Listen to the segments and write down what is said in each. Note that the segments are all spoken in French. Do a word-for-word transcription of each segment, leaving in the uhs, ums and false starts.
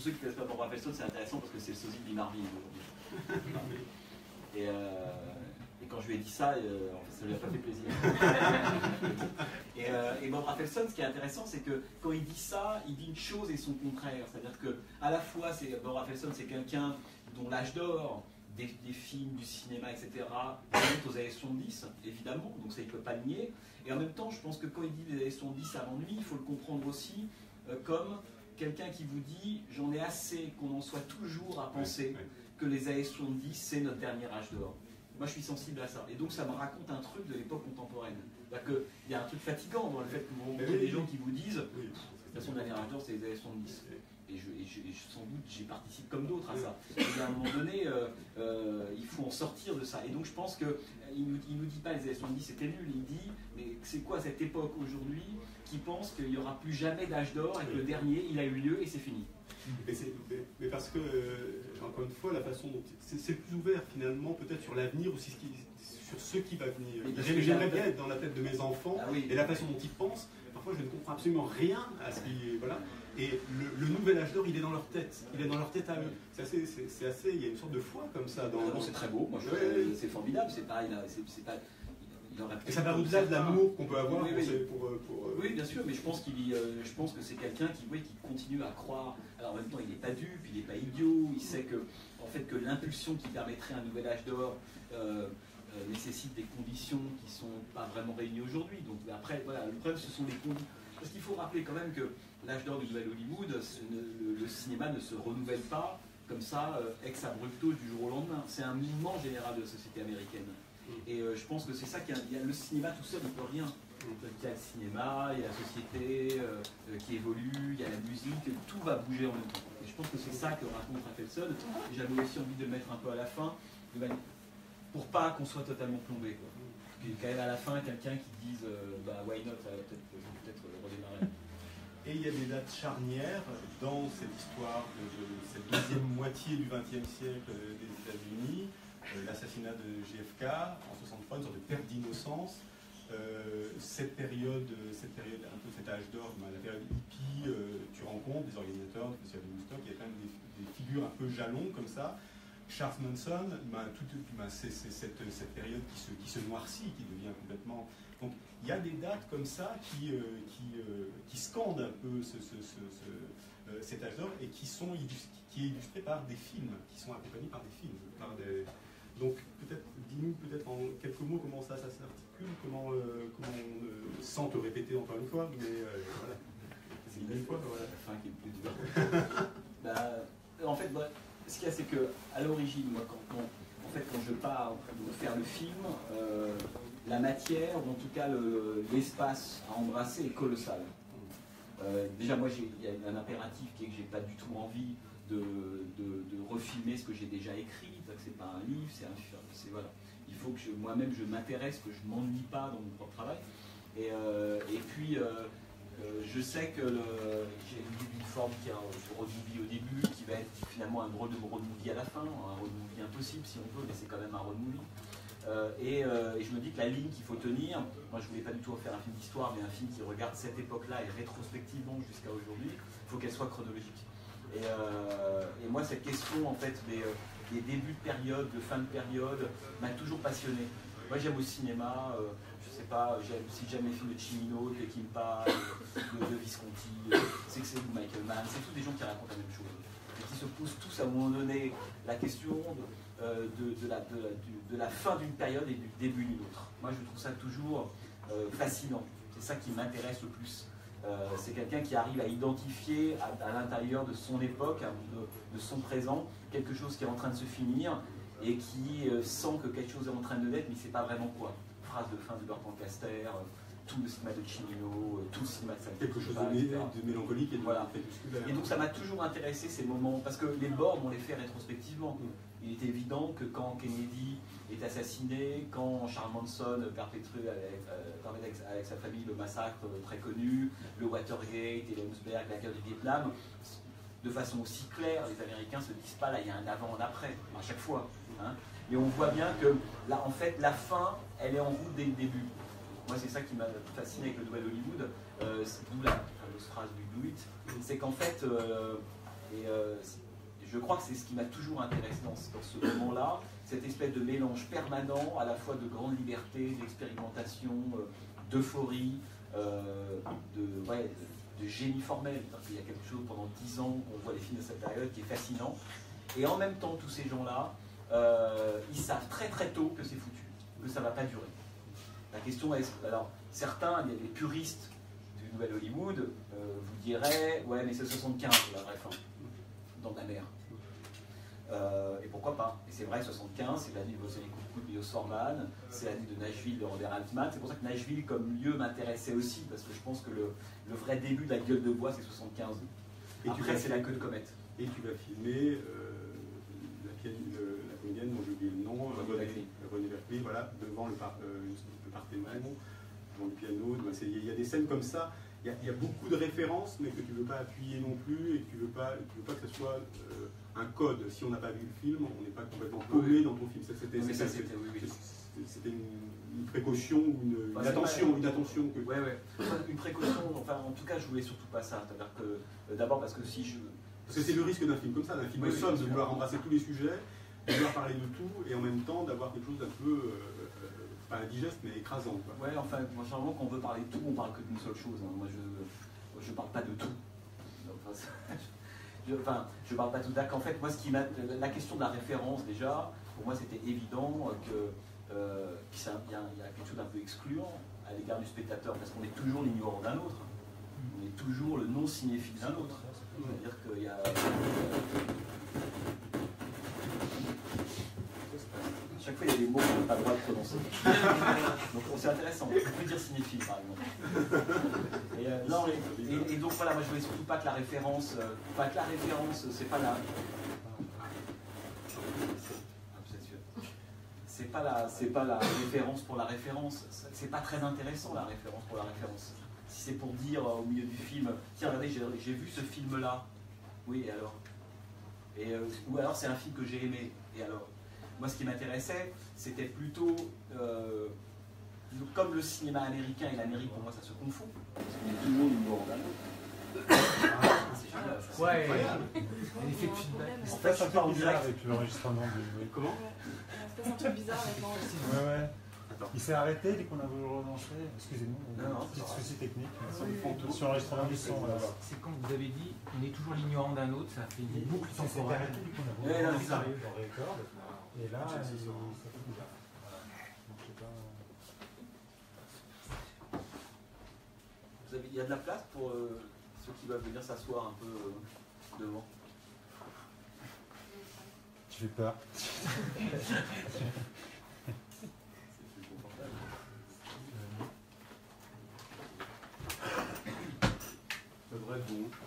ceux qui ne connaissent pas Barbara Feldstone, c'est intéressant parce que c'est le sosie de Lee Marvin aujourd'hui. Et, euh, et quand je lui ai dit ça, euh, en fait, ça lui a pas fait plaisir. et, euh, et Barbara Feldstone, ce qui est intéressant, c'est que quand il dit ça, il dit une chose et son contraire. C'est-à-dire que à la fois, Barbara Feldstone, c'est quelqu'un dont l'âge d'or des, des films, du cinéma, et cetera, remonte aux années soixante-dix, évidemment, donc ça il ne peut pas le nier. Et en même temps, je pense que quand il dit les années soixante-dix avant lui, il faut le comprendre aussi euh, comme quelqu'un qui vous dit « j'en ai assez qu'on en soit toujours à penser oui, oui. que les années soixante-dix, c'est notre dernier âge d'or ». Moi, je suis sensible à ça. Et donc, ça me raconte un truc de l'époque contemporaine. C'est-à-dire qu'il y a un truc fatigant dans le fait que vous rencontrez oui, des gens qui vous disent oui, « de toute façon, le dernier âge d'or, c'est les années soixante-dix ». Et, je, et, je, et je, sans doute, j'y participe comme d'autres à ça. Et à un moment donné, euh, euh, il faut en sortir de ça. Et donc, je pense qu'il ne nous, nous dit pas les années soixante-dix, c'était nul. Il dit, mais c'est quoi cette époque aujourd'hui qui pense qu'il n'y aura plus jamais d'âge d'or et que le dernier, il a eu lieu et c'est fini. Mais, mais, mais parce que, euh, encore une fois, la façon dont c'est plus ouvert finalement, peut-être sur l'avenir ou sur ce qui va venir. J'aimerais bien être dans la tête de mes enfants ah, oui. et la façon dont ils pensent. Parfois, je ne comprends absolument rien à ce qui. Voilà. Et le, le nouvel âge d'or, il est dans leur tête. Il est dans leur tête à eux. C'est assez, c'est assez. Il y a une sorte de foi comme ça. Dans... C'est très beau. Moi, je ouais, trouve ouais. c'est formidable. C'est pas. C'est pas. Et ça va au-delà de l'amour qu'on peut avoir oui, oui. Pour, pour, pour, oui, bien sûr, mais je pense, qu'il euh, je pense que c'est quelqu'un qui, oui, qui continue à croire. Alors en même temps, il n'est pas dupe, il n'est pas idiot, il sait que, en fait, que l'impulsion qui permettrait un nouvel âge d'or euh, euh, nécessite des conditions qui ne sont pas vraiment réunies aujourd'hui. Donc après, voilà, le problème, ce sont les conditions. Parce qu'il faut rappeler quand même que l'âge d'or du nouvel Hollywood, ne, le, le cinéma ne se renouvelle pas comme ça, euh, ex abrupto du jour au lendemain. C'est un mouvement général de la société américaine. Et euh, je pense que c'est ça qu'il y a. Le cinéma tout seul ne peut rien. Il y a le cinéma, il y a la société euh, qui évolue, il y a la musique, tout va bouger en même temps. Et je pense que c'est ça que raconte Feldstone. Et j'avais aussi envie de le mettre un peu à la fin, pour pas qu'on soit totalement plombé. Il y a quand même à la fin quelqu'un qui dise euh, bah, why not, peut-être peut être redémarrer. Et il y a des dates charnières dans cette histoire de, de cette deuxième moitié du vingtième siècle des États-Unis. Euh, l'assassinat de J F K en soixante-trois, une sorte de perte d'innocence. Euh, cette période, cette période, un peu cet âge d'or, la période hippie, euh, tu rencontres des organisateurs du festival de Woodstock, il y a quand même des, des figures un peu jalons comme ça. Charles Manson, ben, ben, c'est cette, cette période qui se, qui se noircit, qui devient complètement... Donc il y a des dates comme ça qui, euh, qui, euh, qui scandent un peu ce, ce, ce, ce, euh, cet âge d'or et qui, sont qui est illustré par des films, qui sont accompagnés par des films, par des... Donc, peut-être, dis-nous peut-être en quelques mots comment ça, ça s'articule, comment, euh, comment on, euh, sans te répéter encore une fois, mais euh, voilà. C'est une fois, voilà, la fin qui est plus dure. bah, en fait, bah, ce qu'il y a, c'est que à l'origine, moi, quand, quand, en fait, quand je pars de faire le film, euh, la matière, ou en tout cas l'espace le, à embrasser est colossal. Euh, déjà, moi, il y a un impératif qui est que j'ai pas du tout envie de, de, de refilmer ce que j'ai déjà écrit. C'est pas un livre, c'est un film. Voilà. Il faut que moi-même je m'intéresse, que je ne m'ennuie pas dans mon propre travail. Et, euh, et puis, euh, euh, je sais que j'ai une forme qui est un road movie au début, qui va être finalement un road, road movie à la fin, un road movie impossible si on peut, mais c'est quand même un road movie. Euh, et, euh, et je me dis que la ligne qu'il faut tenir, moi je voulais pas du tout faire un film d'histoire, mais un film qui regarde cette époque-là et rétrospectivement jusqu'à aujourd'hui, il faut qu'elle soit chronologique. Et, euh, et moi cette question en fait des, des débuts de période, de fin de période, m'a toujours passionné. Moi j'aime au cinéma, euh, je sais pas, si j'aime les films de Cimino, de Peckinpah, de, de Visconti, c'est que c'est Michael Mann, c'est tous des gens qui racontent la même chose. Et qui se posent tous à un moment donné la question de, euh, de, de, la, de, la, de la fin d'une période et du début d'une autre. Moi je trouve ça toujours euh, fascinant, c'est ça qui m'intéresse le plus. Euh, c'est quelqu'un qui arrive à identifier à, à l'intérieur de son époque, de, de son présent, quelque chose qui est en train de se finir et qui euh, sent que quelque chose est en train de naître, mais il ne sait pas vraiment quoi. Phrase de fin de Bertrand Caster, euh, tout le cinéma de Cimino, euh, tout le cinéma de Salvador. Quelque chose pas, de, de mélancolique et de voilà. Et donc ça m'a toujours intéressé ces moments, parce que les bords, on les fait rétrospectivement. Il est évident que quand Kennedy est assassiné, quand Charles Manson perpétue avec, euh, avec, avec sa famille le massacre très connu, le Watergate, et Ellensburg, la guerre du Vietnam, de façon aussi claire, les Américains ne se disent pas là il y a un avant, un après, à chaque fois. Hein. Et on voit bien que là, en fait, la fin, elle est en route dès le début. Moi, c'est ça qui m'a fasciné avec le nouvel Hollywood, euh, d'où la fameuse phrase du Do It, c'est qu'en fait, euh, et, euh, je crois que c'est ce qui m'a toujours intéressé dans, dans ce moment-là, cette espèce de mélange permanent, à la fois de grande liberté, d'expérimentation, euh, d'euphorie, euh, de, ouais, de, de génie formel. Il y a quelque chose, pendant dix ans, on voit les films de cette période qui est fascinant. Et en même temps, tous ces gens-là, euh, ils savent très très tôt que c'est foutu, que ça ne va pas durer. La question est, alors certains, il y a des puristes du Nouvel Hollywood, euh, vous diraient, ouais mais c'est soixante-quinze la vraie fin, dans la mer. Euh, et pourquoi pas? Et c'est vrai, soixante-quinze, c'est l'année de Boston de Milos Forman, c'est l'année de Nashville de Robert Altman. C'est pour ça que Nashville comme lieu m'intéressait aussi, parce que je pense que le, le vrai début de la gueule de bois, c'est soixante-quinze. Et après, c'est la queue de comète. Et tu vas filmer euh, la, le, la comédienne dont j'ai oublié le nom, René Berkeley, voilà, devant le, par, euh, le Parthénon, devant le piano. Il y a des scènes comme ça. Il y, a, il y a beaucoup de références, mais que tu ne veux pas appuyer non plus, et que tu ne veux, veux pas que ce soit euh, un code. Si on n'a pas vu le film, on n'est pas complètement paumé dans ton film. C'était une, une précaution, une, une, enfin, attention, pas, une attention. Que... Ouais, ouais. Enfin, une précaution, enfin, en tout cas, je voulais surtout pas ça. C'est-à-dire que, euh, d'abord parce que si je... Parce que c'est le risque d'un film comme ça, d'un film oui, de somme, oui, de vouloir embrasser tous les sujets, de vouloir parler de tout, et en même temps d'avoir quelque chose d'un peu... Euh, pas indigeste, mais écrasant. Quoi. Ouais, enfin, moi, généralement, quand on veut parler de tout, on parle que d'une seule chose. Hein. Moi, je ne parle pas de tout. Enfin, je, enfin, je parle pas de tout. En fait, moi, ce qui m'a, la question de la référence, déjà, pour moi, c'était évident que euh, qu'il y, y a quelque chose d'un peu excluant à l'égard du spectateur, parce qu'on est toujours l'ignorant d'un autre. On est toujours le non-cinéphile d'un autre. C'est-à-dire qu'il y a... Chaque fois, il y a des mots qu'on n'a pas le droit de prononcer. Donc, c'est intéressant. On peut dire cinéphile, par exemple. Et, euh, non, et, et, et donc, voilà, moi, je voulais surtout pas que la référence... Euh, pas que la référence, c'est pas la... C'est pas la, c'est pas la référence pour la référence. C'est pas très intéressant, la référence pour la référence. Si c'est pour dire, euh, au milieu du film, tiens, regardez, j'ai vu ce film-là. Oui, et alors et, euh, ou alors, c'est un film que j'ai aimé. Et alors moi, ce qui m'intéressait, c'était plutôt, euh, comme le cinéma américain et l'Amérique, pour moi, ça se confond. Parce qu'on est toujours du bord d'un autre. C'est génial, ça. Ouais, incroyable. L'effet de feedback. En fait, je suis pas en direct. Avec l'enregistrement du... Comment? C'est un truc bizarre avec l'enregistrement. Ouais, ouais. Il s'est arrêté dès qu'on a voulu relancer. Excusez-nous, non, non, petit souci technique. Oui. Sur l'enregistrement du son. C'est quand vous avez dit on est toujours l'ignorant d'un autre, ça fait une boucle temporelle. arrêté dès qu'on a voulu relancer dans le record. Et là, ça fait bizarre. Vous avez, il y a de la place pour euh, ceux qui veulent venir s'asseoir un peu euh, devant. Tu fais peur. C'est plus confortable. Ça devrait être bon.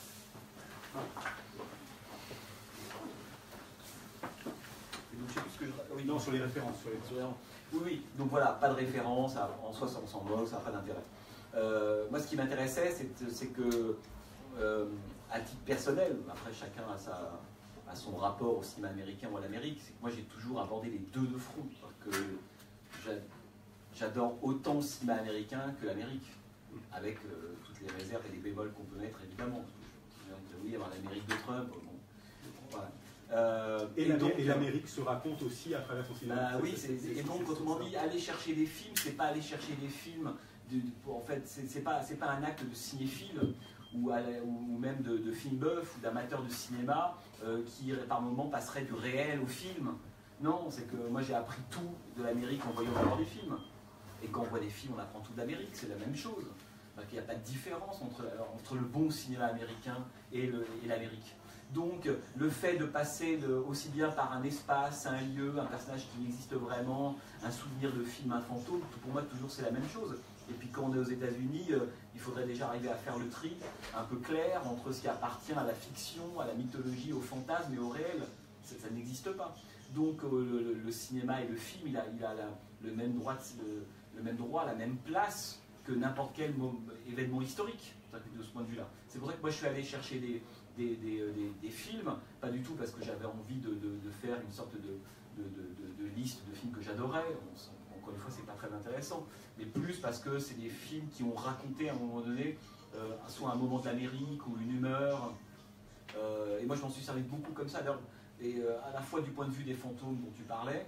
Donc, je sais plus ce que je... Oui, non, sur les références. Sur les... Sur les... Oui, oui. Donc voilà, pas de référence. En soi, on s'en moque, ça n'a pas d'intérêt. Euh, moi, ce qui m'intéressait, c'est que, euh, à titre personnel, après chacun a, sa, a son rapport au cinéma américain ou à l'Amérique, c'est que moi j'ai toujours abordé les deux de front. Parce que j'adore autant le cinéma américain que l'Amérique, avec euh, toutes les réserves et les bémols qu'on peut mettre, évidemment. Oui, avoir l'Amérique de Trump, bon, voilà. Euh, et et l'Amérique se raconte aussi à travers son cinéma. Bah, oui, c'est, et donc autrement dit, aller chercher des films, c'est pas aller chercher des films, de, de, en fait, c'est pas, c'est pas un acte de cinéphile ou, à, ou même de, de film bœuf ou d'amateur de cinéma euh, qui par moments passerait du réel au film. Non, c'est que moi j'ai appris tout de l'Amérique en voyant d'abord des films. Et quand on voit des films, on apprend tout d'Amérique, c'est la même chose. Il n'y a pas de différence entre, entre le bon cinéma américain et l'Amérique. Donc, le fait de passer de, aussi bien par un espace, un lieu, un personnage qui existe vraiment, un souvenir de film, un fantôme, pour moi, toujours c'est la même chose. Et puis, quand on est aux États-Unis, euh, il faudrait déjà arriver à faire le tri un peu clair entre ce qui appartient à la fiction, à la mythologie, au fantasme et au réel. Ça, ça n'existe pas. Donc, euh, le, le cinéma et le film, il a, il a la, le, même droit, le, le même droit, la même place que n'importe quel événement historique, de ce point de vue-là. C'est pour ça que moi, je suis allé chercher des... Des, des, des, des films, pas du tout parce que j'avais envie de, de, de faire une sorte de, de, de, de liste de films que j'adorais, encore une fois c'est pas très intéressant, mais plus parce que c'est des films qui ont raconté à un moment donné euh, soit un moment de l'Amérique ou une humeur Euh, et moi, je m'en suis servi beaucoup comme ça, et euh, à la fois du point de vue des fantômes dont tu parlais,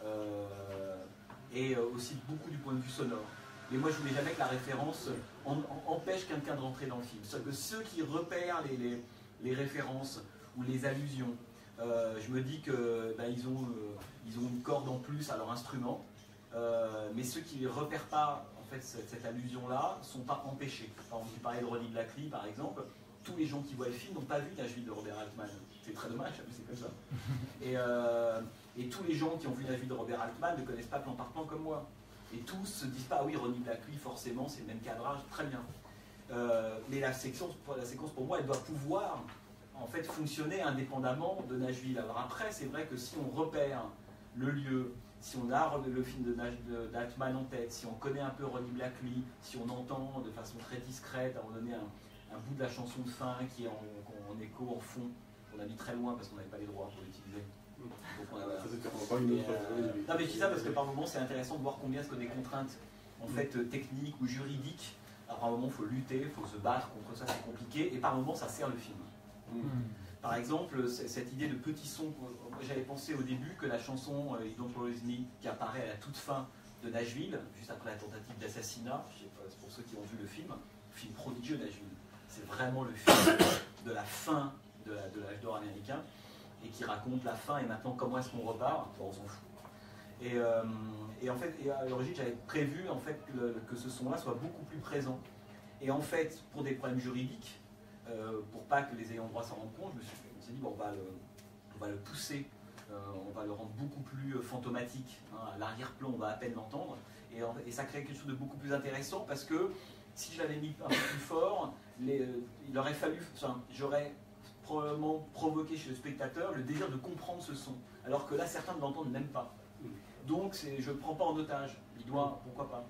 euh, et euh, aussi beaucoup du point de vue sonore. Mais moi, je voulais jamais que la référence en, en, empêche quelqu'un de rentrer dans le film. C'est que ceux qui repèrent les, les, les références ou les allusions, euh, je me dis que bah, ils, ont, euh, ils ont une corde en plus à leur instrument, euh, mais ceux qui ne repèrent pas en fait, cette, cette allusion-là ne sont pas empêchés. Par exemple, tu parlais de Ronnie Blackley, par exemple. Tous les gens qui voient le film n'ont pas vu Nashville de Robert Altman. C'est très dommage, mais c'est comme ça. Et, euh, et tous les gens qui ont vu Nashville de Robert Altman ne connaissent pas Plan par Plan comme moi. Et tous se disent pas, ah oui, Ronnie Blackley, forcément, c'est le même cadrage, très bien. Euh, mais la séquence, la séquence, pour moi, elle doit pouvoir en fait, fonctionner indépendamment de Nashville. Alors après, c'est vrai que si on repère le lieu, si on a le film de d'Altman en tête, si on connaît un peu Ronnie Blackley, si on entend de façon très discrète, à un moment donné, un, un bout de la chanson de fin qui est en, en écho, en fond, on a mis très loin parce qu'on n'avait pas les droits pour l'utiliser. Donc on a, voilà. Ça, c'était encore une autre. Euh, non mais je dis ça parce que par moment c'est intéressant de voir combien est-ce que des contraintes en fait euh, techniques ou juridiques. Alors par moment il faut lutter, il faut se battre contre ça, c'est compliqué, et par moment ça sert le film. Mm. Par exemple, cette idée de petit son, j'avais pensé au début que la chanson euh, You Don't Worry Me, qui apparaît à la toute fin de Nashville, juste après la tentative d'assassinat, c'est pour ceux qui ont vu le film, film prodigieux Nashville. C'est vraiment le film de la fin de l'âge la, de d'or américain, et qui raconte la fin et maintenant comment est-ce qu'on repart, bon, on s'en fout. Et, euh, et en fait, et à l'origine, j'avais prévu en fait que, le, que ce son-là soit beaucoup plus présent. Et en fait, pour des problèmes juridiques, euh, pour pas que les ayants droit s'en rendent compte, je me suis, on s'est dit, bon, on va le, on va le pousser, euh, on va le rendre beaucoup plus fantomatique. Hein, à l'arrière-plan, on va à peine l'entendre. Et, et ça crée quelque chose de beaucoup plus intéressant parce que si je l'avais mis un peu plus fort, les, il aurait fallu, enfin, j'aurais probablement provoqué chez le spectateur le désir de comprendre ce son, alors que là certains ne l'entendent même pas. Donc je ne prends pas en otage, il doit, pourquoi pas.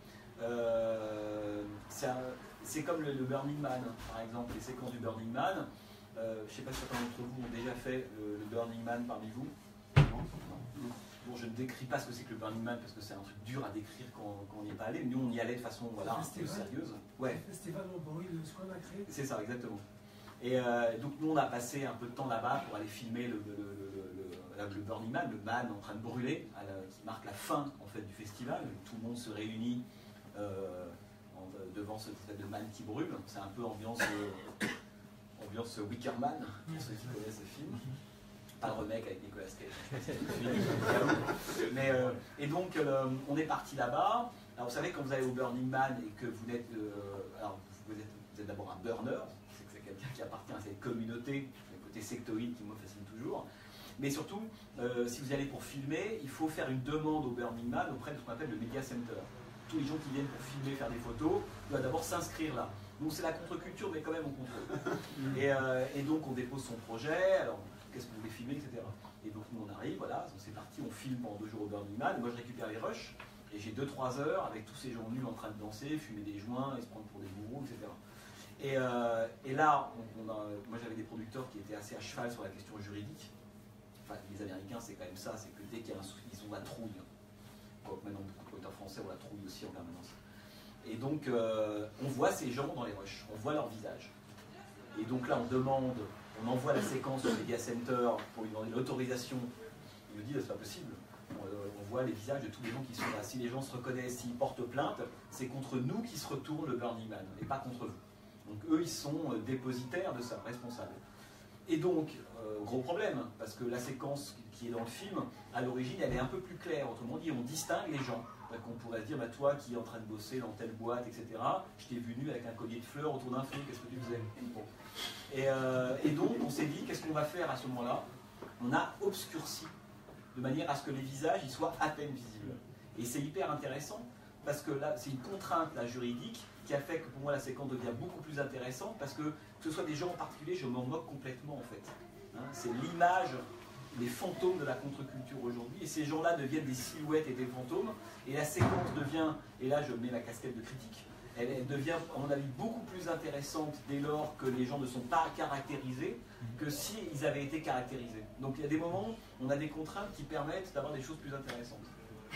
Euh, c'est comme le, le Burning Man, par exemple, les séquences du Burning Man. Euh, je ne sais pas si certains d'entre vous ont déjà fait le, le Burning Man parmi vous. Bon, je ne décris pas ce que c'est que le Burning Man parce que c'est un truc dur à décrire quand, quand on n'y est pas allé. Nous, on y allait de façon voilà, un peu sérieuse. Ouais. Le festival au bruit de ce qu'on a créé. C'est ça, exactement. Et euh, donc nous on a passé un peu de temps là-bas pour aller filmer le, le, le, le, le Burning Man, le man en train de brûler, à la, qui marque la fin en fait, du festival. Tout le monde se réunit euh, en, devant ce trait de man qui brûle. C'est un peu ambiance, euh, ambiance Wicker Man, pour ceux qui connaissent ce film. Pas le remake avec Nicolas Cage. Mais, euh, et donc euh, on est parti là-bas. Alors vous savez quand vous allez au Burning Man et que vous êtes, euh, alors vous êtes, vous êtes d'abord un burner. Quelqu'un qui appartient à cette communauté, le côté sectoïde qui me fascine toujours. Mais surtout, euh, si vous allez pour filmer, il faut faire une demande au Burning Man auprès de ce qu'on appelle le Media Center. Tous les gens qui viennent pour filmer, faire des photos, doivent d'abord s'inscrire là. Donc c'est la contre-culture, mais quand même on contrôle. et, euh, et donc on dépose son projet, alors qu'est-ce qu'on voulait filmer, et cetera. Et donc nous on arrive, voilà, donc c'est parti, on filme pendant deux jours au Burning Man. Moi je récupère les rushs, et j'ai deux trois heures avec tous ces gens nus en train de danser, fumer des joints, et se prendre pour des gourous, et cetera. Et, euh, et là, on, on a, moi j'avais des producteurs qui étaient assez à cheval sur la question juridique. Enfin, les Américains, c'est quand même ça, c'est que dès qu'il y a un souci, ils ont la trouille. Quoique maintenant, beaucoup de producteurs français ont la trouille aussi en permanence. Et donc, euh, on voit ces gens dans les rushs, on voit leur visage. Et donc là, on demande, on envoie la séquence au Media Center pour lui demander l'autorisation. Il nous dit, c'est pas possible. On, on voit les visages de tous les gens qui sont là. Si les gens se reconnaissent, s'ils portent plainte, c'est contre nous qui se retourne le Burning Man, et pas contre vous. Donc eux, ils sont dépositaires de ça, responsables. Et donc, euh, gros problème, parce que la séquence qui est dans le film, à l'origine, elle est un peu plus claire. Autrement dit, on distingue les gens. On pourrait se dire, bah, toi qui es en train de bosser dans telle boîte, et cetera, je t'ai vu nu avec un collier de fleurs autour d'un feu, qu'est-ce que tu faisais? et, euh, et donc, on s'est dit, qu'est-ce qu'on va faire à ce moment-là? On a obscurci, de manière à ce que les visages ils soient à peine visibles. Et c'est hyper intéressant, parce que là, c'est une contrainte là, juridique, qui a fait que pour moi la séquence devient beaucoup plus intéressante parce que que ce soit des gens en particulier, je m'en moque complètement en fait. Hein, c'est l'image, les fantômes de la contre-culture aujourd'hui et ces gens-là deviennent des silhouettes et des fantômes et la séquence devient, et là je mets la casquette de critique, elle, elle devient à mon avis beaucoup plus intéressante dès lors que les gens ne sont pas caractérisés que s'ils avaient été caractérisés. Donc il y a des moments où on a des contraintes qui permettent d'avoir des choses plus intéressantes.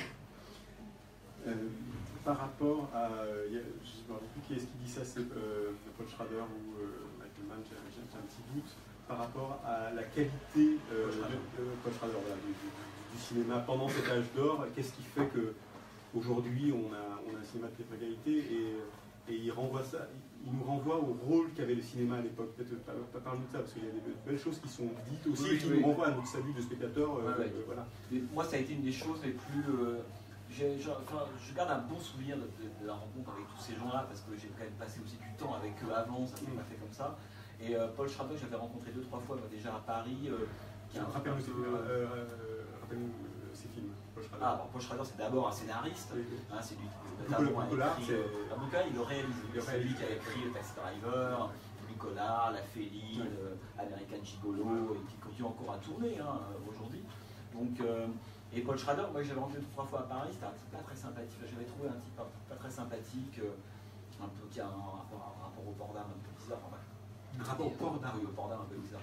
Euh, par rapport à, euh, y a, je ne me rappelle plus qui est-ce qui dit ça, c'est euh, Paul Schrader ou euh, Michael Mann, j'ai un petit doute. par rapport à la qualité euh, de, de, Paul Schrader, voilà, du, du, du cinéma pendant cet âge d'or. Qu'est-ce qui fait qu'aujourd'hui on a, on a un cinéma de très bonne qualité et, et il, renvoie ça, il nous renvoie au rôle qu'avait le cinéma à l'époque. Peut-être pas, pas parler de ça, parce qu'il y a des belles choses qui sont dites aussi oui, et qui oui. nous renvoient à notre salut de spectateur. Euh, ouais, ouais. euh, voilà. Mais moi, ça a été une des choses les plus... Euh, j'ai, j'ai, enfin, je garde un bon souvenir de, de, de la rencontre avec tous ces gens-là, parce que j'ai quand même passé aussi du temps avec eux avant, ça s'est Mm. pas fait comme ça. Et euh, Paul Schrader, j'avais rencontré deux, trois fois moi, déjà à Paris. Euh, qui a un Rappelle-nous peu, ces, euh, euh, rappelle-nous ces films, Paul Schrader. Ah, bon, Paul Schrader, c'est d'abord un scénariste. Oui, oui. Hein, c'est lui Nicolas qui Nicolas, écrit. Euh, Nicolas, il le réalise. Il le C'est lui réalise. qui a écrit le Taxi Driver, Nicolas, La Féline, Ouais. euh, American Gigolo, et qui continue encore à tourner hein, aujourd'hui. Donc, euh, et Paul Schrader, moi j'avais rencontré deux trois fois à Paris, c'était un type pas très sympathique. J'avais trouvé un type pas, pas très sympathique, euh, un peu qui a un rapport, un rapport au port d'âme un peu bizarre. Enfin, Un rapport au port d'âme. Oui, au port d'âme un peu bizarre.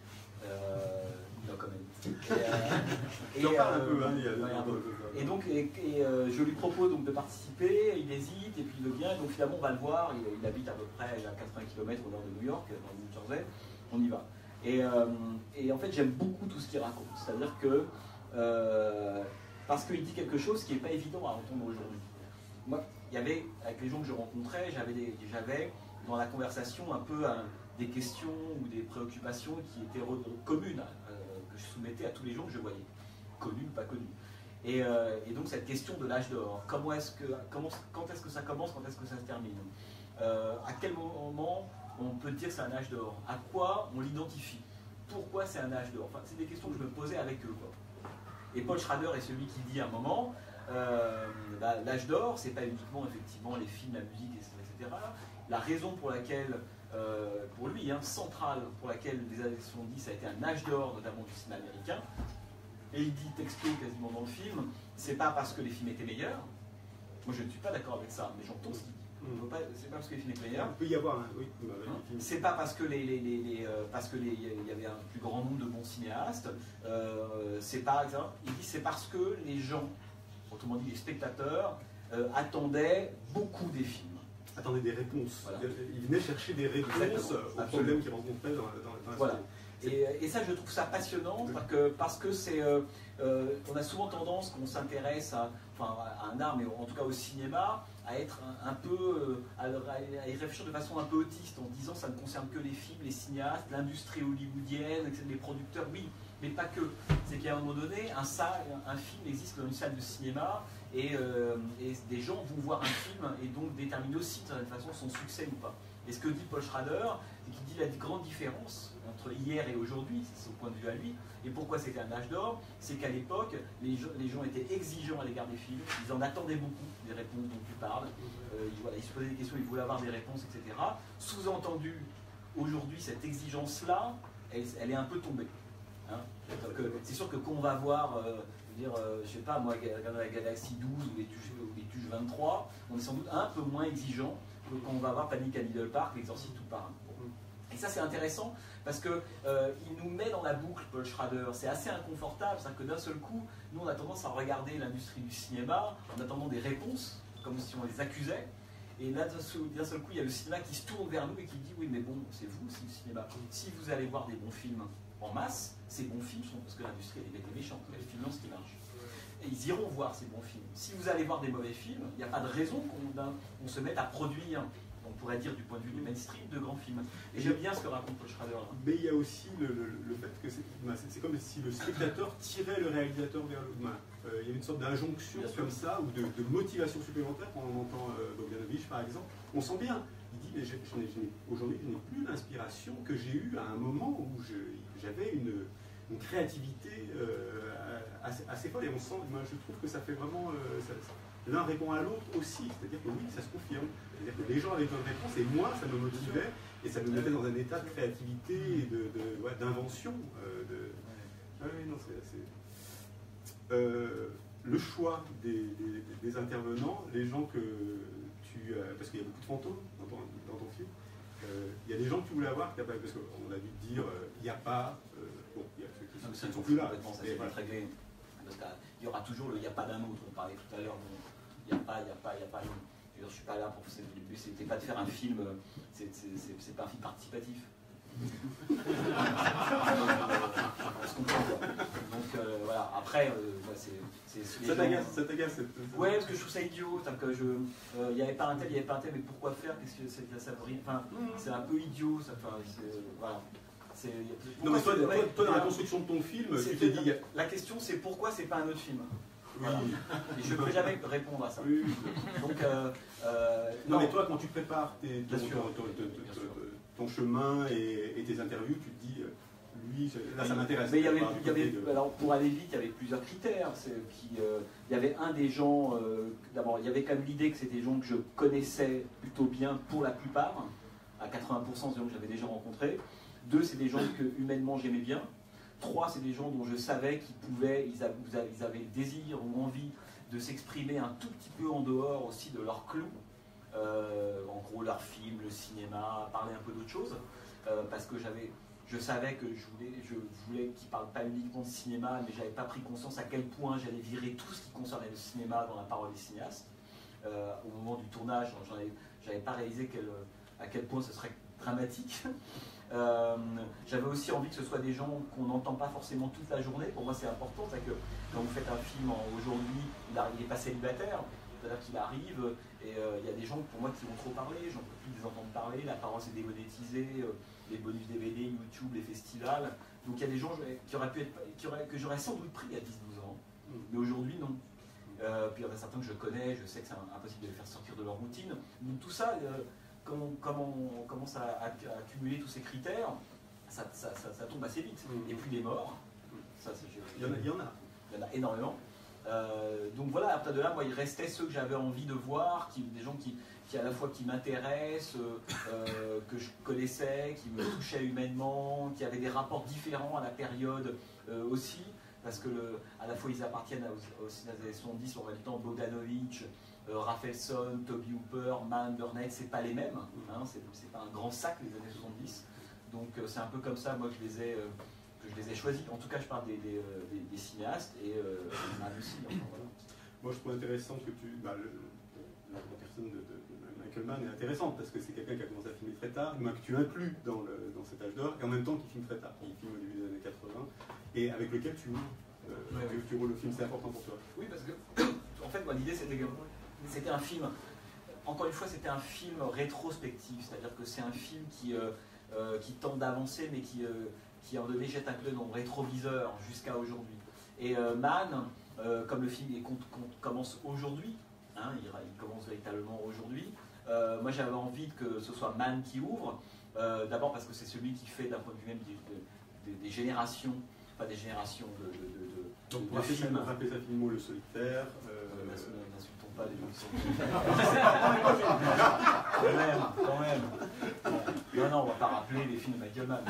Euh, non, quand même. Et, euh, Il en parle un euh, peu, hein, il y a ouais, un peu. peu. Et donc, et, et, euh, je lui propose donc de participer, il hésite, et puis il le vient, donc finalement on va le voir, il, il habite à peu près à quatre-vingts kilomètres au nord de New York, dans le New Jersey, on y va. Et, euh, et en fait j'aime beaucoup tout ce qu'il raconte, c'est-à-dire que, euh, parce qu'il dit quelque chose qui n'est pas évident à entendre aujourd'hui. Moi, il y avait, avec les gens que je rencontrais, j'avais, des, j'avais dans la conversation un peu un, des questions ou des préoccupations qui étaient re, communes, euh, que je soumettais à tous les gens que je voyais, connus ou pas connus. Et, euh, et donc cette question de l'âge d'or, comment est-ce que, comment, quand est-ce que ça commence, quand est-ce que ça se termine, euh, à quel moment on peut dire que c'est un âge d'or, à quoi on l'identifie, pourquoi c'est un âge d'or, enfin, c'est des questions que je me posais avec eux, quoi. Et Paul Schrader est celui qui dit à un moment, euh, bah, l'âge d'or, c'est pas uniquement effectivement les films, la musique, et cetera. La raison pour laquelle, euh, pour lui, hein, centrale, pour laquelle les années soixante-dix a été un âge d'or, notamment du cinéma américain, et il dit texto quasiment dans le film, c'est pas parce que les films étaient meilleurs, moi je ne suis pas d'accord avec ça, mais j'entends ce qu'il dit. Mm. C'est pas parce que les films étaient meilleurs. Il peut y avoir un. Oui, bah, Hein, les films. c'est pas parce que les, les, les, les, euh, parce que les, il y avait un plus grand nombre de bons cinéastes. Euh, c'est pas exemple. Il dit c'est parce que les gens, autrement dit les spectateurs, euh, attendaient beaucoup des films. Attendez des réponses. Voilà. Il venait chercher des réponses Exactement. aux Absolument. problèmes qu'il rencontrait dans, dans, dans la Voilà. société. Et, et ça, je trouve ça passionnant parce que, parce que c'est, euh, euh, on a souvent tendance, quand on s'intéresse à, enfin, à un art, mais en tout cas au cinéma, à être un, un peu, euh, à, à y réfléchir de façon un peu autiste, en disant ça ne concerne que les films, les cinéastes, l'industrie hollywoodienne, les producteurs, oui, mais pas que. C'est qu'à un moment donné, un, salle, un film existe dans une salle de cinéma et, euh, et des gens vont voir un film et donc déterminer aussi de certaine façon son succès ou pas. Et ce que dit Paul Schrader, c'est qu'il dit la grande différence entre hier et aujourd'hui, c'est son point de vue à lui, et pourquoi c'était un âge d'or, c'est qu'à l'époque, les, les gens étaient exigeants à l'égard des films, ils en attendaient beaucoup, des réponses dont tu parles, euh, ils, voilà, ils se posaient des questions, ils voulaient avoir des réponses, et cetera. Sous-entendu, aujourd'hui, cette exigence-là, elle, elle est un peu tombée. Hein. C'est sûr que quand on va voir, euh, je veux dire, euh, je sais pas, moi, regarder la Galaxie douze ou les Tuches, ou les Tuches vingt-trois, on est sans doute un peu moins exigeant que quand on va voir Panic à Needle Park, l'Exorciste tout par un. Et ça, c'est intéressant parce qu'il euh, nous met dans la boucle, Paul Schrader. C'est assez inconfortable, c'est-à-dire que d'un seul coup, nous, on a tendance à regarder l'industrie du cinéma en attendant des réponses, comme si on les accusait. Et là, d'un seul, d'un seul coup, il y a le cinéma qui se tourne vers nous et qui dit oui, mais bon, c'est vous, c'est le cinéma. Si vous allez voir des bons films en masse, ces bons films sont parce que l'industrie elle est méchante, elle finance ce qui marche. Et ils iront voir ces bons films. Si vous allez voir des mauvais films, il n'y a pas de raison qu'on, qu'on se mette à produire, on pourrait dire du point de vue du mainstream, de grands films. Et j'aime bien ce que raconte Paul Schrader. Mais il y a aussi le, le, le fait que c'est, ben, c'est, c'est comme si le spectateur tirait le réalisateur vers le ben, euh, il y a une sorte d'injonction comme ça, ou de, de motivation supplémentaire quand on entend euh, Bogdanovich par exemple. On sent bien, il dit, mais je, je n'ai, je n'ai, aujourd'hui je n'ai plus l'inspiration que j'ai eue à un moment où je, j'avais une, une créativité euh, assez, assez folle. Et on sent, moi je trouve que ça fait vraiment... Euh, ça, l'un répond à l'autre aussi, c'est-à-dire que oui, ça se confirme. C'est-à-dire que les gens avaient une réponse et moi, ça me motivait et ça me mettait dans un état de créativité et de, de, ouais, d'invention. Euh, de... Ah oui, non, c'est assez... Euh, le choix des, des, des intervenants, les gens que tu... Euh, parce qu'il y a beaucoup de fantômes dans ton, dans ton film. Euh, il y a des gens que tu voulais avoir, parce qu'on a dû te dire, euh, il n'y a pas... Euh, bon, il y a ceux qui Non, sont, ça sont plus là. ça s'est pas réglé. Parce qu'il y aura toujours le il n'y a pas d'un autre, on parlait tout à l'heure. Il n'y a pas, il n'y a pas, il n'y a pas. Je ne suis pas là pour. Le but, c'était pas de faire un film. C'est, c'est, c'est, c'est pas un film participatif. On se comprend quoi. Donc euh, voilà, après, euh, bah, c'est... Ça t'agace, ça t'agace cette... Ouais, parce que je trouve ça idiot. Que je, il euh, n'y avait pas un tel, il n'y avait pas un tel, mais pourquoi faire? Qu'est-ce que c'est que ça veut rien. Enfin, c'est un peu idiot. Ça, enfin, voilà. Non, mais toi, toi, toi, dans la construction de ton film, tu t'es dit. La question, c'est pourquoi c'est pas un autre film? Oui. Voilà. Et je ne peux jamais répondre à ça. Oui. Donc, euh, euh, non, non, mais toi, quand tu prépares tes, ton, ton, ton, ton, ton chemin et, et tes interviews, tu te dis. Lui, là, ça m'intéresse. Mais il y avait, il y avait de... alors pour aller vite, il y avait plusieurs critères. Qui, euh, il y avait un des gens, euh, d'abord, il y avait quand même l'idée que c'était des gens que je connaissais plutôt bien pour la plupart, à quatre-vingts pour cent, c'est des gens que j'avais déjà rencontrés. Deux, c'est des gens que humainement j'aimais bien. Trois, c'est des gens dont je savais qu'ils pouvaient, ils avaient, ils avaient le désir ou envie de s'exprimer un tout petit peu en dehors aussi de leur clou. Euh, en gros, leur film, le cinéma, parler un peu d'autre chose, euh, parce que j'avais. Je savais que je voulais, je voulais qu'ils ne parlent pas uniquement de cinéma, mais je n'avais pas pris conscience à quel point j'allais virer tout ce qui concernait le cinéma dans la parole des cinéastes. Euh, au moment du tournage, je n'avais pas réalisé quel, à quel point ce serait dramatique. Euh, J'avais aussi envie que ce soit des gens qu'on n'entend pas forcément toute la journée. Pour moi, c'est important, c'est que quand vous faites un film aujourd'hui, il n'est pas célibataire. C'est-à-dire qu'il arrive et euh, il y a des gens pour moi qui vont trop parler, j'en peux plus les entendre parler, la parole s'est démonétisée, euh, les bonus D V D, YouTube, les festivals. Donc il y a des gens qui auraient pu être, qui auraient, que j'aurais sans doute pris à dix douze ans, mais aujourd'hui non. Euh, puis il y en a certains que je connais, je sais que c'est impossible de les faire sortir de leur routine. Donc tout ça, euh, comme, on, comme on commence à, à, à accumuler tous ces critères, ça, ça, ça, ça tombe assez vite. Et puis les morts, ça, il, y en a, il y en a. Il y en a énormément. Euh, donc voilà, à partir de là, moi, il restait ceux que j'avais envie de voir, qui, des gens qui, qui à la fois qui m'intéressent, euh, que je connaissais, qui me touchaient humainement, qui avaient des rapports différents à la période euh, aussi, parce que le, à la fois ils appartiennent au, au cinéma des années soixante-dix, en même temps Bogdanovich, euh, Rafelson, Toby Hooper, Mann, Burnett, c'est pas les mêmes, hein, c'est pas un grand sac les années soixante-dix, donc euh, c'est un peu comme ça, moi je les ai... Euh, que je les ai choisis. En tout cas, je parle des, des, des, des cinéastes et euh, Mann aussi. Enfin, voilà. Moi, je trouve intéressant que tu... Bah, le, la, la personne de, de, de Michael Mann est intéressante parce que c'est quelqu'un qui a commencé à filmer très tard, mais que tu inclus dans, le, dans cet âge d'or, et en même temps qui filme très tard. Il filme au début des années quatre-vingts, et avec lequel tu ouvres, euh, ouais, tu, ouais. tu roules le film. C'est important pour toi. Oui, parce que, en fait, l'idée, c'était que c'était un film... Encore une fois, c'était un film rétrospectif, c'est-à-dire que c'est un film qui, euh, euh, qui tente d'avancer, mais qui... Euh, qui en donné jette un coup d'œil dans le rétroviseur jusqu'à aujourd'hui. Et euh, Mann, euh, comme le film il compte, compte, commence aujourd'hui, hein, il, il commence véritablement aujourd'hui, euh, moi j'avais envie que ce soit Mann qui ouvre, euh, d'abord parce que c'est celui qui fait d'un point de vue même des, des, des générations, pas des générations de, de, de, de, Donc, de films. On rappelle ça filmo Le Solitaire. Euh, N'insultons pas les gens qui sont... quand même, quand même. Non, non, on va pas rappeler les films de Michael Mann.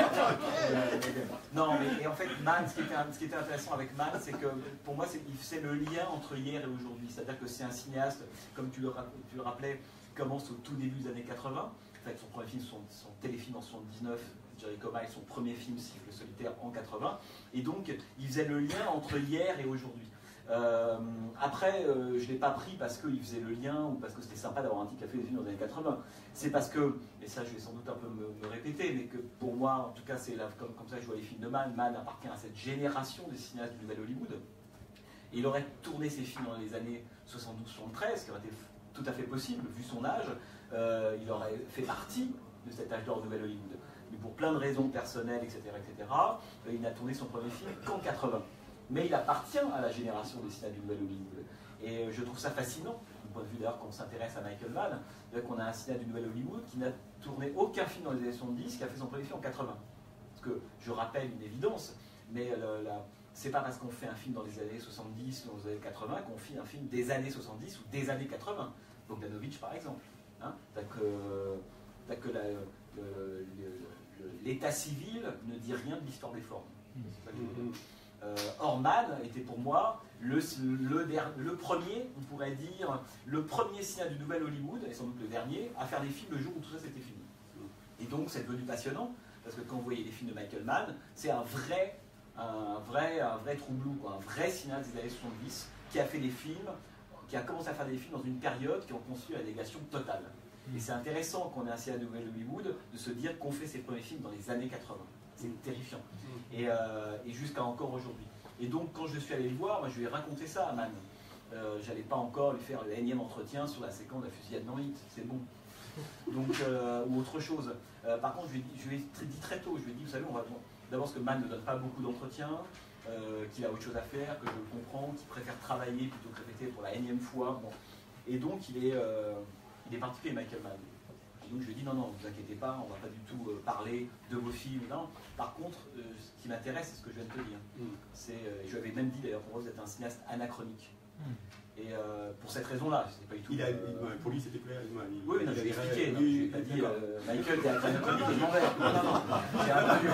Non, mais et en fait, Mann, ce qui était, ce qui était intéressant avec Mann, c'est que pour moi, c'est le lien entre hier et aujourd'hui. C'est-à-dire que c'est un cinéaste, comme tu le, tu le rappelais, qui commence au tout début des années quatre-vingts. En fait, son premier film, son, son téléfilm en soixante-dix-neuf, Jericho Miles, son premier film, Siffle Le Solitaire, en quatre-vingts. Et donc, il faisait le lien entre hier et aujourd'hui. Euh, après, euh, je ne l'ai pas pris parce qu'il faisait le lien ou parce que c'était sympa d'avoir un type qui a fait des films dans les années quatre-vingts. C'est parce que, et ça je vais sans doute un peu me, me répéter, mais que pour moi, en tout cas, c'est comme, comme ça que je vois les films de Mann. Mann appartient à cette génération des cinéastes du Nouvel Hollywood. Et il aurait tourné ses films dans les années soixante-douze soixante-treize, ce qui aurait été tout à fait possible, vu son âge. Euh, il aurait fait partie de cet âge d'or du Nouvel Hollywood. Mais pour plein de raisons personnelles, et cetera, et cetera, euh, il n'a tourné son premier film qu'en quatre-vingts. Mais il appartient à la génération des cinéastes du Nouvel Hollywood. Et je trouve ça fascinant, du point de vue d'ailleurs quand on s'intéresse à Michael Mann, qu'on a un cinéaste du Nouvel Hollywood qui n'a tourné aucun film dans les années soixante-dix, qui a fait son premier film en quatre-vingts. Parce que je rappelle une évidence, mais c'est pas parce qu'on fait un film dans les années soixante-dix ou dans les années quatre-vingts qu'on fait un film des années soixante-dix ou des années quatre-vingts. Bogdanovich par exemple. Hein, que, que l'état civil ne dit rien de l'histoire des formes. C'est ça que je veux dire. Euh, Or, Mann était pour moi le, le, le premier, on pourrait dire, le premier cinéaste du Nouvel Hollywood, et sans doute le dernier, à faire des films le jour où tout ça c'était fini. Et donc c'est devenu passionnant, parce que quand vous voyez les films de Michael Mann, c'est un vrai, un vrai, un vrai true blue, quoi, un vrai cinéaste des années soixante-dix, qui a fait des films, qui a commencé à faire des films dans une période qui ont construit la négation totale. Et c'est intéressant qu'on ait un cinéma nouvel Hollywood de se dire qu'on fait ses premiers films dans les années quatre-vingts. C'est terrifiant. Et, euh, et jusqu'à encore aujourd'hui. Et donc, quand je suis allé le voir, moi, je lui ai raconté ça à Mann. Euh, J'allais pas encore lui faire le énième entretien sur la séquence de la fusillade dans Hit, c'est bon. Donc, euh, ou autre chose. Euh, par contre, je lui ai dit, je lui ai dit très tôt, je lui ai dit, vous savez, on va d'abord parce que Mann ne donne pas beaucoup d'entretiens, euh, qu'il a autre chose à faire, que je le comprends, qu'il préfère travailler plutôt que répéter pour la énième fois. Bon. Et donc, il est, euh, il est particulier, Michael Mann. Et donc, je lui ai dit, non, non, ne vous inquiétez pas, on ne va pas du tout euh, parler de vos films. Non. Par contre, euh, ce qui m'intéresse, c'est ce que je viens de te dire. Mm. Euh, je lui avais même dit, d'ailleurs, pour moi, vous êtes un cinéaste anachronique. Mm. Et euh, pour cette raison-là, c'est pas du tout. Il a, euh, pour lui, c'était clair. Il, oui, non, je l'ai expliqué. Oui, Je n'ai pas dit euh, Michael, t'es anachronique et je m'en vais. Non, non, non. J'ai un peu...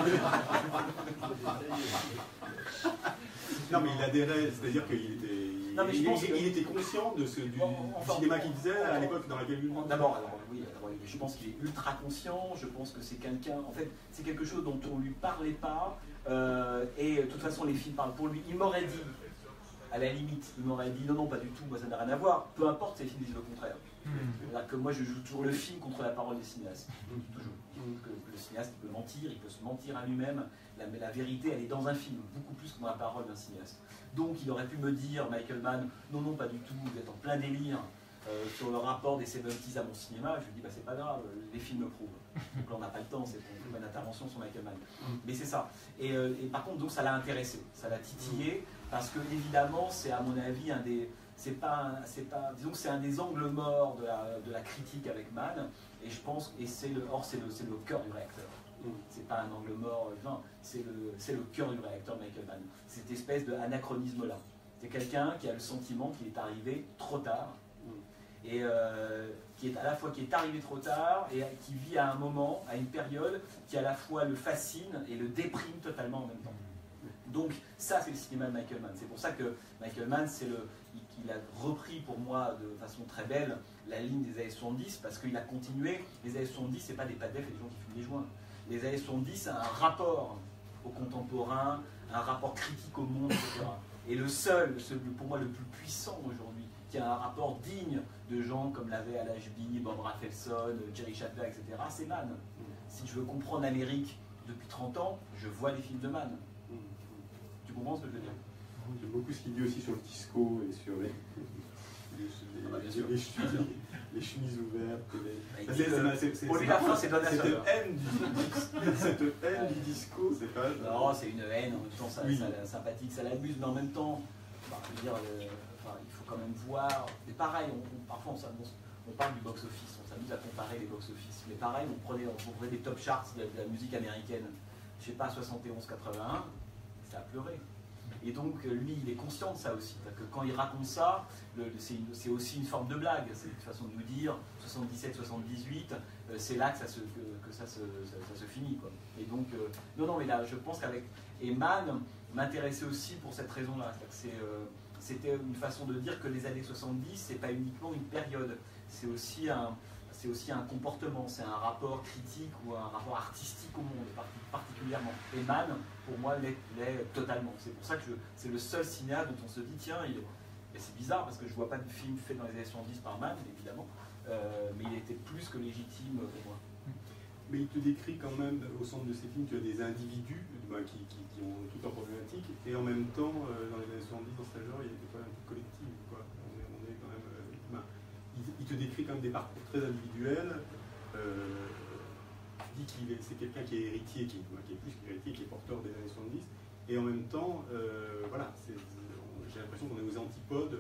Non, mais il adhérait, c'est-à-dire qu'il était. Non, mais je il, pense il, que... il était conscient de ce, du, enfin, du cinéma qu'il faisait à l'époque dans laquelle il vivait. D'abord, alors oui, alors, je pense qu'il est ultra conscient. Je pense que c'est quelqu'un. En fait, c'est quelque chose dont on ne lui parlait pas. Euh, et de toute façon, les films parlent pour lui. Il m'aurait dit. À la limite, il m'aurait dit non, non, pas du tout, moi ça n'a rien à voir. Peu importe si les films disent le contraire. Mmh. C'est-à-dire que moi je joue toujours le film contre la parole des cinéastes. Toujours. Mmh. Que, que le cinéaste il peut mentir, il peut se mentir à lui-même, la, mais la vérité elle est dans un film, beaucoup plus que dans la parole d'un cinéaste. Donc il aurait pu me dire, Michael Mann, non, non, pas du tout, vous êtes en plein délire euh, sur le rapport des soixante-dix à mon cinéma. Je lui dis, bah c'est pas grave, les films le prouvent. Donc là on n'a pas le temps, c'est pas une intervention sur Michael Mann. Mmh. Mais c'est ça. Et, euh, et par contre, donc ça l'a intéressé, ça l'a titillé. Mmh. Parce que évidemment, c'est à mon avis un des, c'est pas, c'est pas, disons que c'est un des angles morts de la, de la critique avec Mann. Et je pense, et c'est le, or c'est le, c'est le cœur du réacteur. Mm. C'est pas un angle mort, non, c'est le, c'est le cœur du réacteur Michael Mann. Cette espèce de anachronisme-là. C'est quelqu'un qui a le sentiment qu'il est arrivé trop tard. Mm. Et euh, qui est à la fois qui est arrivé trop tard et qui vit à un moment, à une période qui à la fois le fascine et le déprime totalement en même temps. Donc ça c'est le cinéma de Michael Mann. C'est pour ça que Michael Mann, c'est le, il, il a repris pour moi de façon très belle la ligne des années soixante-dix parce qu'il a continué. Les années soixante-dix, c'est pas des padefs et des gens qui fument des joints. Les années soixante-dix, c'est un rapport au contemporain, un rapport critique au monde, et cetera. Et le seul, celui pour moi le plus puissant aujourd'hui, qui a un rapport digne de gens comme l'avait Al Ashby, Bob Rafelson, Jerry Chadwick, et cetera, c'est Mann. Si je veux comprendre l'Amérique depuis trente ans, je vois les films de Mann. Tu comprends ce que je veux dire? J'aime beaucoup ce qu'il dit aussi sur le disco et sur les, les, les, ah bah, les, chemises, les chemises ouvertes. Les... Bah, c'est, c'est, c'est, pour lui, la fin, c'est Donna cette Summer. haine du, cette haine ouais. du disco, c'est pas... Non, c'est une haine, en même temps, ça, oui. ça, sympathique, ça l'abuse, mais en même temps, bah, je veux dire, euh, enfin, il faut quand même voir... Mais pareil, on, on, parfois, on, on, on parle du box-office, on s'amuse à comparer les box-office. Mais pareil, on prenait, on prenait des top charts de, de la musique américaine, je sais pas, soixante et onze quatre-vingt-un, ça a pleuré. Et donc, lui, il est conscient de ça aussi. Que quand il raconte ça, c'est aussi une forme de blague. C'est une façon de nous dire soixante-dix-sept soixante-dix-huit, euh, c'est là que ça se, que, que ça, se, ça, ça se finit. Quoi. Et donc, euh, non, non, mais là, je pense qu'avec. Et Mann m'intéressait aussi pour cette raison-là. C'était euh, une façon de dire que les années soixante-dix, c'est pas uniquement une période. C'est aussi un. C'est aussi un comportement, c'est un rapport critique ou un rapport artistique au monde, particulièrement. Et Mann, pour moi, l'est totalement. C'est pour ça que c'est le seul cinéaste dont on se dit, tiens, il, et c'est bizarre parce que je ne vois pas de film fait dans les années soixante-dix par Mann, évidemment, euh, mais il était plus que légitime pour moi. Mais il te décrit quand même, au centre de ces films, tu as des individus bah, qui, qui, qui ont toute leur problématique, et en même temps, euh, dans les années soixante-dix, dans ce genre, il y a des problèmes collectifs. Quoi. On, est, on est quand même... Euh, bah, il, il te décrit quand même des parcours très individuels. Euh, tu dis qu'il est, c'est quelqu'un qui est héritier, qui, qui est plus qu'héritier, qui est porteur des années soixante-dix, et en même temps, euh, voilà, j'ai l'impression qu'on est aux antipodes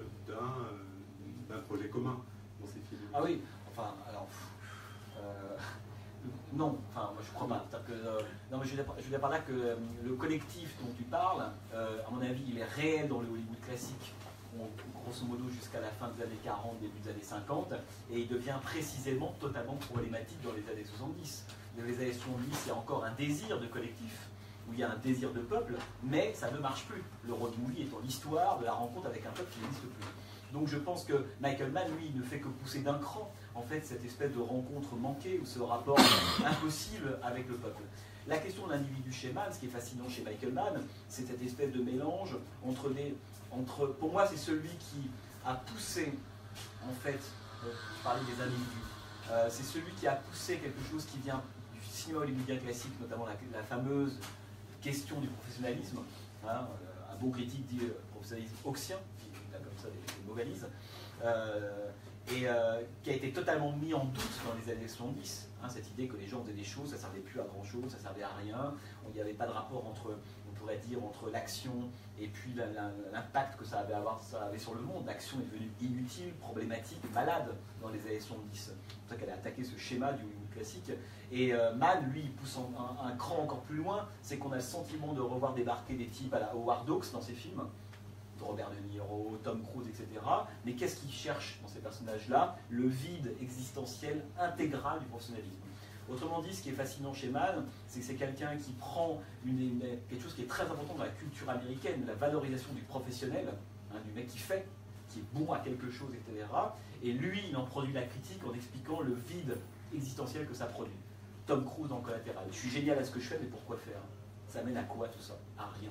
d'un projet commun dans ces films. Ah oui, enfin, alors... Euh... Non, enfin, moi je crois pas. Que, euh, non, mais je veux dire par là que euh, le collectif dont tu parles, euh, à mon avis, il est réel dans le Hollywood classique, on, grosso modo jusqu'à la fin des années quarante, début des années cinquante, et il devient précisément totalement problématique dans les années soixante-dix. Dans les années soixante-dix, il y a encore un désir de collectif, où il y a un désir de peuple, mais ça ne marche plus. Le road movie étant l'histoire de la rencontre avec un peuple qui n'existe plus. Donc je pense que Michael Mann, lui, il ne fait que pousser d'un cran, en fait, cette espèce de rencontre manquée, ou ce rapport impossible avec le peuple. La question de l'individu chez Mann, ce qui est fascinant chez Michael Mann, c'est cette espèce de mélange entre les... Entre, pour moi, c'est celui qui a poussé, en fait, euh, je parlais des individus, Euh, c'est celui qui a poussé quelque chose qui vient du cinéma hollywoodien classique, notamment la, la fameuse question du professionnalisme. Hein, un bon critique dit euh, professionnalisme auxien, il a comme ça des, des mots valises, euh, et euh, qui a été totalement mis en doute dans les années soixante-dix. Hein, cette idée que les gens faisaient des choses, ça ne servait plus à grand chose, ça ne servait à rien, il n'y avait pas de rapport entre, on pourrait dire, entre l'action et puis l'impact que ça avait, avoir, ça avait sur le monde. L'action est devenue inutile, problématique, malade dans les années soixante-dix. C'est pour ça qu'elle a attaqué ce schéma du Hollywood classique. Et euh, Mann, lui, il pousse un, un cran encore plus loin, c'est qu'on a le sentiment de revoir débarquer des types à la Howard Hawks dans ses films, Robert De Niro, Tom Cruise, et cetera. Mais qu'est-ce qu'il cherche dans ces personnages-là? Le vide existentiel intégral du professionnalisme. Autrement dit, ce qui est fascinant chez Mann, c'est que c'est quelqu'un qui prend une, une, quelque chose qui est très important dans la culture américaine, la valorisation du professionnel, hein, du mec qui fait, qui est bon à quelque chose, et cetera. Et lui, il en produit la critique en expliquant le vide existentiel que ça produit. Tom Cruise dans Collatéral. Je suis génial à ce que je fais, mais pourquoi faire? Ça mène à quoi tout ça? À rien.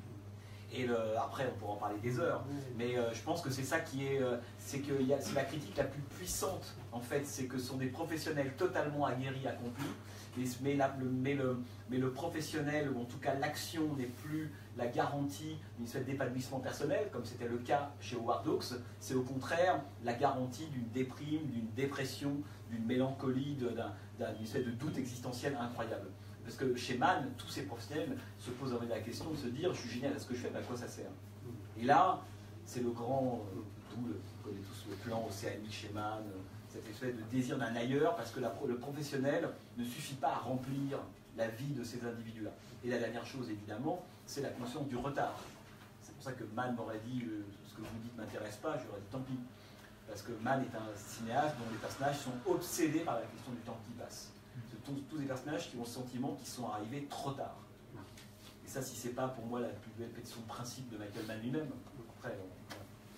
Et le, après, on pourra en parler des heures, mais euh, je pense que c'est ça qui est, euh, c'est que c'est la critique la plus puissante, en fait, c'est que ce sont des professionnels totalement aguerris, accomplis, mais, mais, la, le, mais, le, mais le professionnel, ou en tout cas l'action, n'est plus la garantie d'une espèce d'épanouissement personnel, comme c'était le cas chez Howard Hawks, c'est au contraire la garantie d'une déprime, d'une dépression, d'une mélancolie, d'une espèce de doute existentiel incroyable. Parce que chez Mann, tous ces professionnels se posent la question de se dire « je suis génial à ce que je fais, mais à quoi ça sert ?» Et là, c'est le grand, d'où on connaît tous le plan océanique chez Mann, cette espèce de désir d'un ailleurs, parce que la, le professionnel ne suffit pas à remplir la vie de ces individus-là. Et la dernière chose, évidemment, c'est la conscience du retard. C'est pour ça que Mann m'aurait dit euh, « ce que vous dites ne m'intéresse pas », j'aurais dit « tant pis ». Parce que Mann est un cinéaste dont les personnages sont obsédés par la question du temps qui passe. Ce sont tous des personnages qui ont le sentiment qu'ils sont arrivés trop tard. Et ça, si c'est pas pour moi la plus belle pétition de principe de Michael Mann lui-même, après, voilà.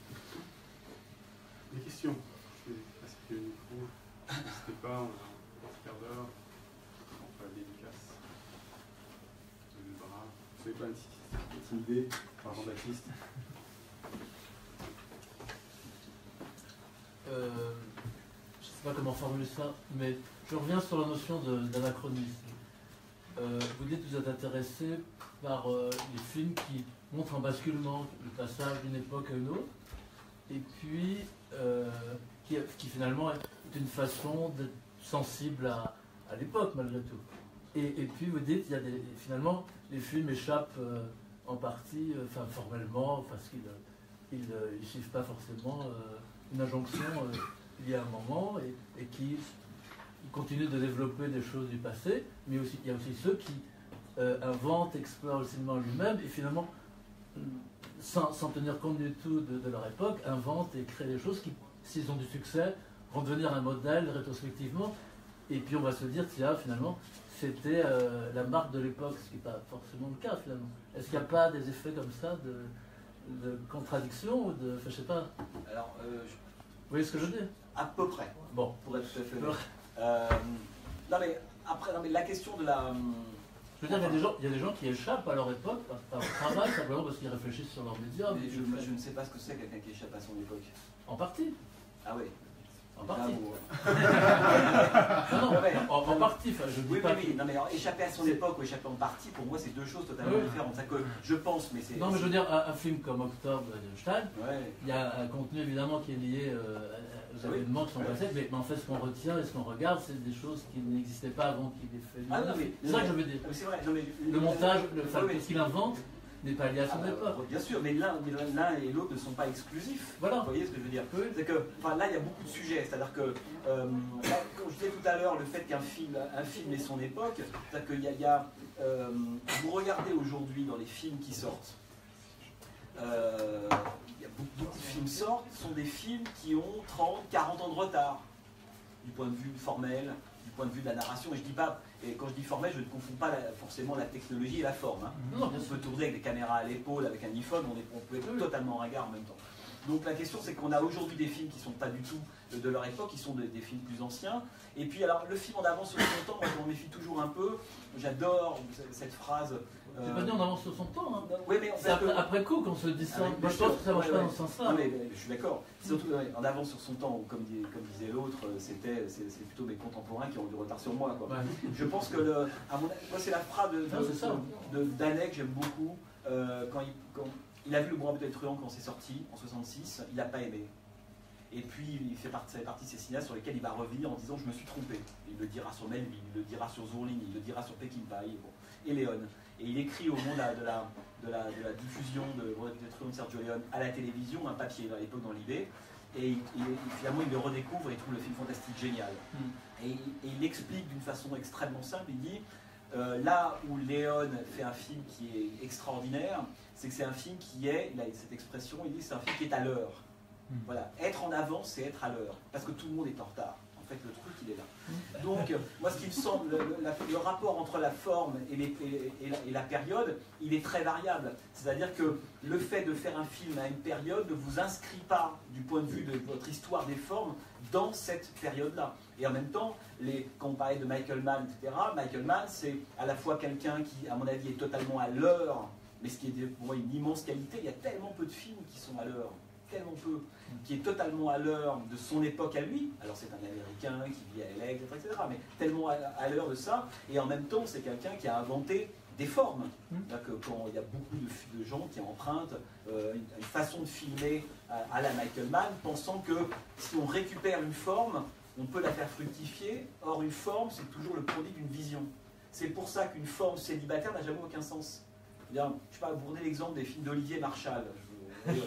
Des questions? Je vais passer le micro. N'hésitez pas, on a un quart d'heure. On fait la dédicace. Le bras. Vous ne soyez pas intimidé par Jean-Baptiste. Euh, je ne sais pas comment formuler ça, mais je reviens sur la notion d'anachronisme. Euh, vous dites que vous êtes intéressé par euh, les films qui montrent un basculement, le passage d'une époque à une autre, et puis euh, qui, qui finalement est une façon d'être sensible à, à l'époque malgré tout. Et, et puis vous dites, il y a des, finalement, les films échappent euh, en partie, euh, enfin formellement, parce qu'ils ne suivent pas forcément euh, une injonction euh, il y a un moment, et, et qui continuent de développer des choses du passé, mais aussi, il y a aussi ceux qui euh, inventent, explorent le cinéma lui-même, et finalement, sans, sans tenir compte du tout de, de leur époque, inventent et créent des choses qui, s'ils ont du succès, vont devenir un modèle rétrospectivement, et puis on va se dire, tiens, finalement, c'était euh, la marque de l'époque, ce qui n'est pas forcément le cas, finalement. Est-ce qu'il n'y a pas des effets comme ça de, de contradiction, ou de, enfin, je sais pas. Alors, euh, je... Vous voyez ce que je veux dire? À peu près, bon. Pour être tout à fait honnête. Euh, non, mais après, non, mais la question de la... Je veux dire, il y a des gens, il y a des gens qui échappent à leur époque par, par le travail, simplement parce qu'ils réfléchissent sur leurs médias. Mais je, je ne sais pas ce que c'est quelqu'un qui échappe à son époque. En partie. Ah oui. En partie. Vous... non, non, ouais, en, en partie. Enfin, je dis oui, pas oui, oui. Non, mais alors, échapper à son époque ou échapper en partie, pour moi, c'est deux choses totalement oui. différentes. Que je pense, mais c'est... Non, mais je veux dire, un, un film comme Octobre de Stein, ouais. Il y a un contenu évidemment qui est lié euh, aux événements oui. qui sont ouais. passés, mais, mais en fait, ce qu'on retient et ce qu'on regarde, c'est des choses qui n'existaient pas avant qu'il ait fait. Ah, non, mais, c'est ça que je veux dire. C'est vrai. Non, mais, le montage, le oui, fait oui. ce qu'il invente, n'est pas lié à son ah, époque. Bien sûr, mais l'un et l'autre ne sont pas exclusifs. Voilà. Vous voyez ce que je veux dire? Oui. C'est que, enfin, là, il y a beaucoup de sujets. C'est-à-dire que, euh, là, comme je disais tout à l'heure, le fait qu'un film, un film ait son époque, c'est-à-dire qu'il y a, il y a euh, vous regardez aujourd'hui dans les films qui sortent, euh, il y a beaucoup, beaucoup de films sortent, ce sont des films qui ont trente, quarante ans de retard, du point de vue formel, du point de vue de la narration. Et je dis pas, et quand je dis formel, je ne confonds pas la, forcément la technologie et la forme. Hein. Non, on peut tourner avec des caméras à l'épaule, avec un iPhone, on, est, on peut être oui. totalement ringard en même temps. Donc la question c'est qu'on a aujourd'hui des films qui ne sont pas du tout de leur époque, qui sont des, des films plus anciens. Et puis alors le film en avance sur son temps, moi je m'en méfie toujours un peu. J'adore cette phrase. Euh... C'est pas dit en avance sur son temps. Hein. Oui, mais c'est après, que... après coup qu'on se dit ça. Ah, moi je pense que ça marche ouais, pas ouais. dans ce sens-là. Non, mais, mais je suis d'accord. Surtout ouais, en avance sur son temps, comme, dit, comme disait l'autre, c'était c'est plutôt mes contemporains qui ont du retard sur moi. Quoi. Ouais. Je pense que le, à mon, moi c'est la phrase de, de, de, de Danet que j'aime beaucoup. Euh, quand, il, quand il a vu Le Bourreau de Truand quand c'est sorti en soixante-six, il n'a pas aimé. Et puis il fait partie, ça fait partie de ces cinéastes sur lesquels il va revenir en disant je me suis trompé. Il le dira sur Melville, il le dira sur Zourline, il le dira sur Peckinpah bon, et Léon. Et il écrit au moment de la, de la, de la, de la diffusion de Le Bourreau de Truand de Sergio Leone à la télévision, un papier à l'époque dans l'I B, et il, il, finalement il le redécouvre et il trouve le film fantastique génial. Mm. Et, et il explique d'une façon extrêmement simple, il dit euh, là où Léon fait un film qui est extraordinaire, c'est que c'est un film qui est, il a cette expression, il dit c'est un film qui est à l'heure. Mmh. Voilà, être en avance, c'est être à l'heure, parce que tout le monde est en retard. En fait, le truc, il est là. Donc, moi, ce qui me semble, le, le, le rapport entre la forme et, les, et, et, la, et la période, il est très variable. C'est-à-dire que le fait de faire un film à une période ne vous inscrit pas, du point de vue de votre histoire des formes, dans cette période-là. Et en même temps, les, quand on parlait de Michael Mann, et cetera, Michael Mann, c'est à la fois quelqu'un qui, à mon avis, est totalement à l'heure, mais ce qui est pour moi une immense qualité. Il y a tellement peu de films qui sont à l'heure. Tellement peu, qui est totalement à l'heure de son époque à lui. Alors c'est un Américain qui vit à L A, et cetera, et cetera, mais tellement à, à l'heure de ça, et en même temps c'est quelqu'un qui a inventé des formes. C'est-à-dire que quand il y a beaucoup de, de gens qui empruntent euh, une, une façon de filmer à, à la Michael Mann, pensant que si on récupère une forme, on peut la faire fructifier. Or une forme, c'est toujours le produit d'une vision. C'est pour ça qu'une forme célibataire n'a jamais aucun sens. Bien, je sais pas, vous prenez l'exemple des films d'Olivier Marchal. C'est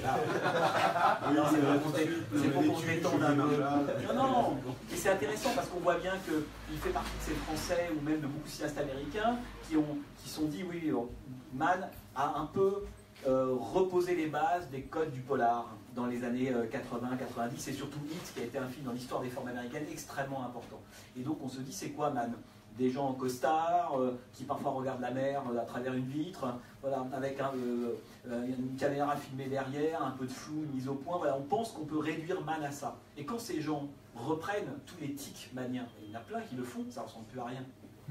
pour qu'on se détende un peu. Non, non, et c'est intéressant parce qu'on voit bien qu'il fait partie de ces Français ou même de beaucoup de cinéastes américains qui ont qui sont dit oui, Mann a un peu euh, reposé les bases des codes du polar dans les années quatre-vingts quatre-vingt-dix et surtout Hit qui a été un film dans l'histoire des formes américaines extrêmement important. Et donc on se dit c'est quoi Mann ? Des gens en costard, euh, qui parfois regardent la mer euh, à travers une vitre, voilà, avec un, euh, euh, une caméra filmée derrière, un peu de flou, une mise au point. Voilà, on pense qu'on peut réduire Mann à ça. Et quand ces gens reprennent tous les tics maniens, et il y en a plein qui le font, ça ne ressemble plus à rien.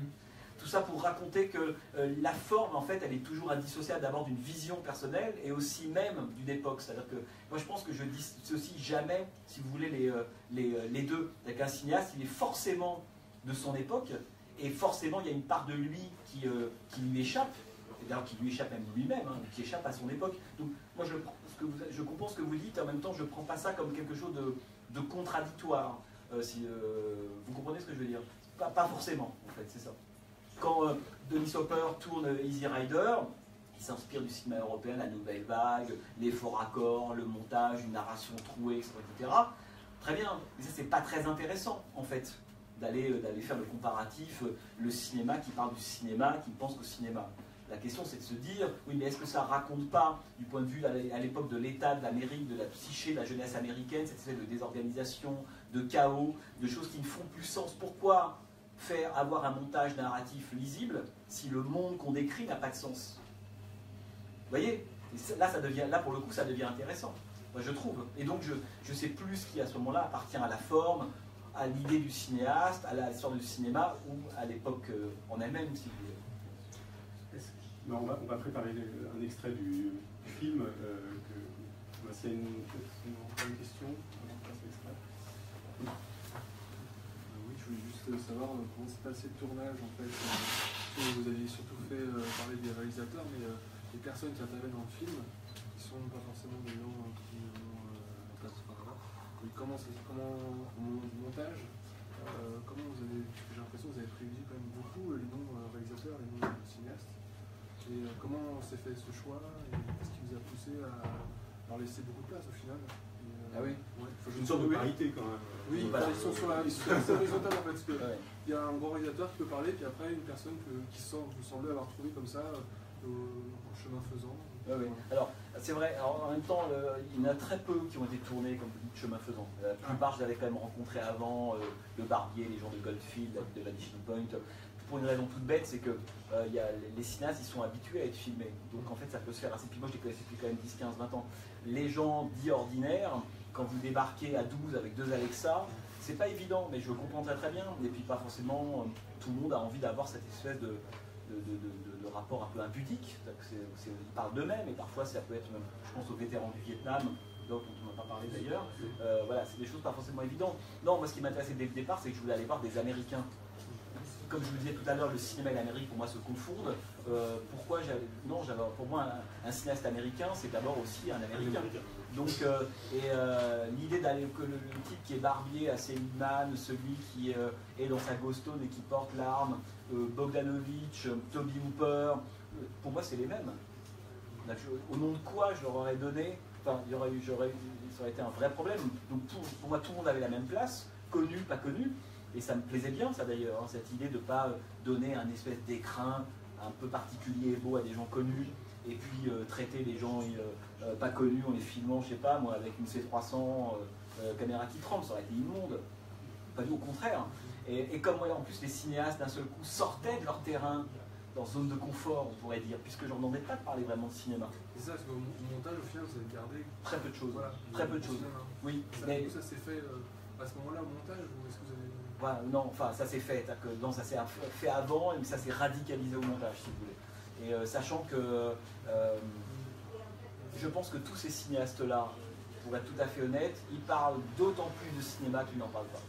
Tout ça pour raconter que euh, la forme, en fait, elle est toujours indissociable d'abord d'une vision personnelle et aussi même d'une époque. C'est-à-dire que moi, je pense que je dissocie jamais, si vous voulez, les, euh, les, les deux. Avec un cinéaste, il est forcément de son époque. Et forcément, il y a une part de lui qui, euh, qui lui échappe, et d'ailleurs qui lui échappe même lui-même, hein, qui échappe à son époque. Donc moi, je, ce que vous, je comprends ce que vous dites, et en même temps, je ne prends pas ça comme quelque chose de, de contradictoire. Euh, si, euh, vous comprenez ce que je veux dire? Pas, pas forcément, en fait, c'est ça. Quand euh, Dennis Hopper tourne Easy Rider, il s'inspire du cinéma européen, la nouvelle vague, les faux raccords, le montage, une narration trouée, et cetera. Très bien, mais ça, c'est pas très intéressant, en fait. D'aller d'aller faire le comparatif, le cinéma qui parle du cinéma, qui pense qu'au cinéma. La question c'est de se dire, oui mais est-ce que ça raconte pas, du point de vue à l'époque de l'État, de l'Amérique, de la psyché, de la jeunesse américaine, cette espèce de désorganisation, de chaos, de choses qui ne font plus sens. Pourquoi faire avoir un montage narratif lisible si le monde qu'on décrit n'a pas de sens? Vous voyez? Et là, ça devient, là pour le coup ça devient intéressant, moi, je trouve. Et donc je ne sais plus ce qui à ce moment-là appartient à la forme, à l'idée du cinéaste, à l'histoire du cinéma ou à l'époque euh, en elle-même, si vous voulez. Non, on, va, on va préparer un extrait du, du film. Euh, que, s'il y a une, une, une question avant de passer l'extrait. Oui. Euh, oui, je voulais juste savoir euh, comment s'est passé le tournage en fait. Euh, vous avez surtout fait euh, parler des réalisateurs, mais euh, les personnes qui interviennent dans le film, qui sont pas forcément des gens euh, qui ont euh, place par là. Comment, comment au montage, euh, comment vous avez, j'ai l'impression que vous avez privilégié quand même beaucoup les noms euh, réalisateurs, les noms euh, cinéastes. Et euh, comment s'est fait ce choix et qu'est-ce qui vous a poussé à leur laisser beaucoup de place au final? Et, euh, ah oui. Ouais, faut une sorte de parité quand même. Oui, voilà. Ils sont sur la, ils sont assez horizontales en fait, parce que ouais. Il y a un grand réalisateur qui peut parler, puis après une personne que, qui sort, vous semblez avoir trouvé comme ça euh, en chemin faisant. Oui, oui. Alors, c'est vrai, alors, en même temps, le, il y en a très peu qui ont été tournés comme vous dites, chemin faisant. La plupart, je l'avais quand même rencontré avant, euh, le Barbier, les gens de Goldfield, de Vanishing Point. pour une raison toute bête, c'est que euh, y a, les, les cinéastes, ils sont habitués à être filmés. Donc en fait, ça peut se faire assez. Puis moi, je les connaissais depuis quand même dix, quinze, vingt ans. Les gens dits ordinaires, quand vous débarquez à douze avec deux Alexa, c'est pas évident, mais je comprends très très bien. Et puis pas forcément, euh, tout le monde a envie d'avoir cette espèce de, de, de, de, de rapport un peu impudique. C'est, c'est, ils parlent d'eux-mêmes, et parfois ça peut être, même, je pense aux vétérans du Vietnam, dont on n'a pas parlé d'ailleurs. Euh, voilà, c'est des choses pas forcément évidentes. Non, moi ce qui m'intéressait dès le départ, c'est que je voulais aller voir des Américains. Comme je vous disais tout à l'heure, le cinéma et l'Amérique pour moi se confondent. Euh, pourquoi j'avais... Non, j'avais, pour moi, un, un cinéaste américain, c'est d'abord aussi un Américain. Donc, euh, et euh, l'idée d'aller que le, le type qui est barbier à Seligman, celui qui euh, est dans sa Gostone et qui porte l'arme, euh, Bogdanovich, euh, Toby Hooper, euh, pour moi c'est les mêmes. Donc, je, au nom de quoi je leur aurais donné, enfin, il y aurait eu, j'aurais, ça aurait été un vrai problème. Donc tout, pour moi tout le monde avait la même place, connu, pas connu. Et ça me plaisait bien, ça d'ailleurs, hein, cette idée de ne pas donner un espèce d'écrin un peu particulier et beau à des gens connus, et puis euh, traiter les gens euh, euh, pas connus en les filmant, je sais pas, moi, avec une C trois cents, euh, euh, caméra qui tremble, ça aurait été immonde. Pas du au contraire. Et, et comme ouais, en plus les cinéastes d'un seul coup sortaient de leur terrain, leur zone de confort, on pourrait dire, puisque j'en demandais pas de parler vraiment de cinéma. C'est ça, parce qu'au montage, au final, vous avez gardé très peu de choses. Voilà, très peu de choses. Cinéma. Oui, ça, mais ça s'est fait euh, à ce moment-là au montage, ou est-ce que vous avez... Voilà, non, enfin ça s'est fait, que, non, ça s'est fait avant, mais ça s'est radicalisé au montage, si vous voulez. Et euh, sachant que euh, je pense que tous ces cinéastes-là, pour être tout à fait honnête, ils parlent d'autant plus de cinéma qu'ils n'en parlent pas.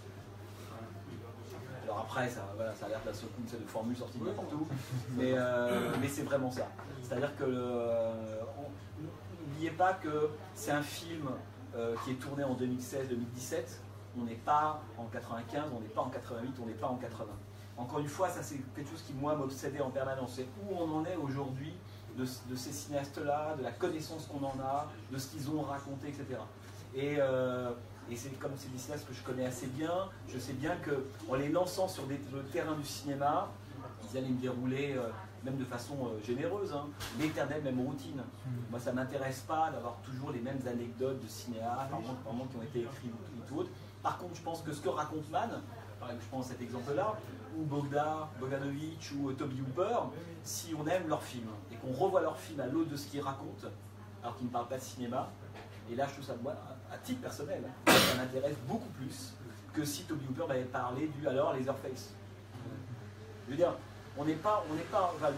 Alors après, ça, voilà, ça a l'air de la seconde de formule sortie de n'importe où, mais, euh, mais c'est vraiment ça. C'est-à-dire que euh, n'oubliez pas que c'est un film euh, qui est tourné en deux mille seize deux mille dix-sept. On n'est pas en quatre-vingt-quinze, on n'est pas en quatre-vingt-huit, on n'est pas en quatre-vingts. Encore une fois, ça c'est quelque chose qui moi m'obsédait en permanence. C'est où on en est aujourd'hui de, de ces cinéastes-là, de la connaissance qu'on en a, de ce qu'ils ont raconté, et cetera. Et, euh, et c'est comme c'est des cinéastes que je connais assez bien, je sais bien qu'en les lançant sur des, le terrain du cinéma, ils allaient me dérouler, euh, même de façon euh, généreuse, hein, l'éternelle même routine. Moi, ça ne m'intéresse pas d'avoir toujours les mêmes anecdotes de cinéastes, par exemple, par exemple, qui ont été écrites ou tout autre. Par contre, je pense que ce que raconte Mann, par exemple, je prends cet exemple-là, ou Bogda, Bogdanovich ou Toby Hooper, si on aime leur film et qu'on revoit leur film à l'aune de ce qu'ils racontent, alors qu'ils ne parlent pas de cinéma, et là, je trouve ça, moi, à titre personnel, ça m'intéresse beaucoup plus que si Toby Hooper m'avait parlé du alors Leatherface. Je veux dire, on n'est pas, on n'est pas, enfin,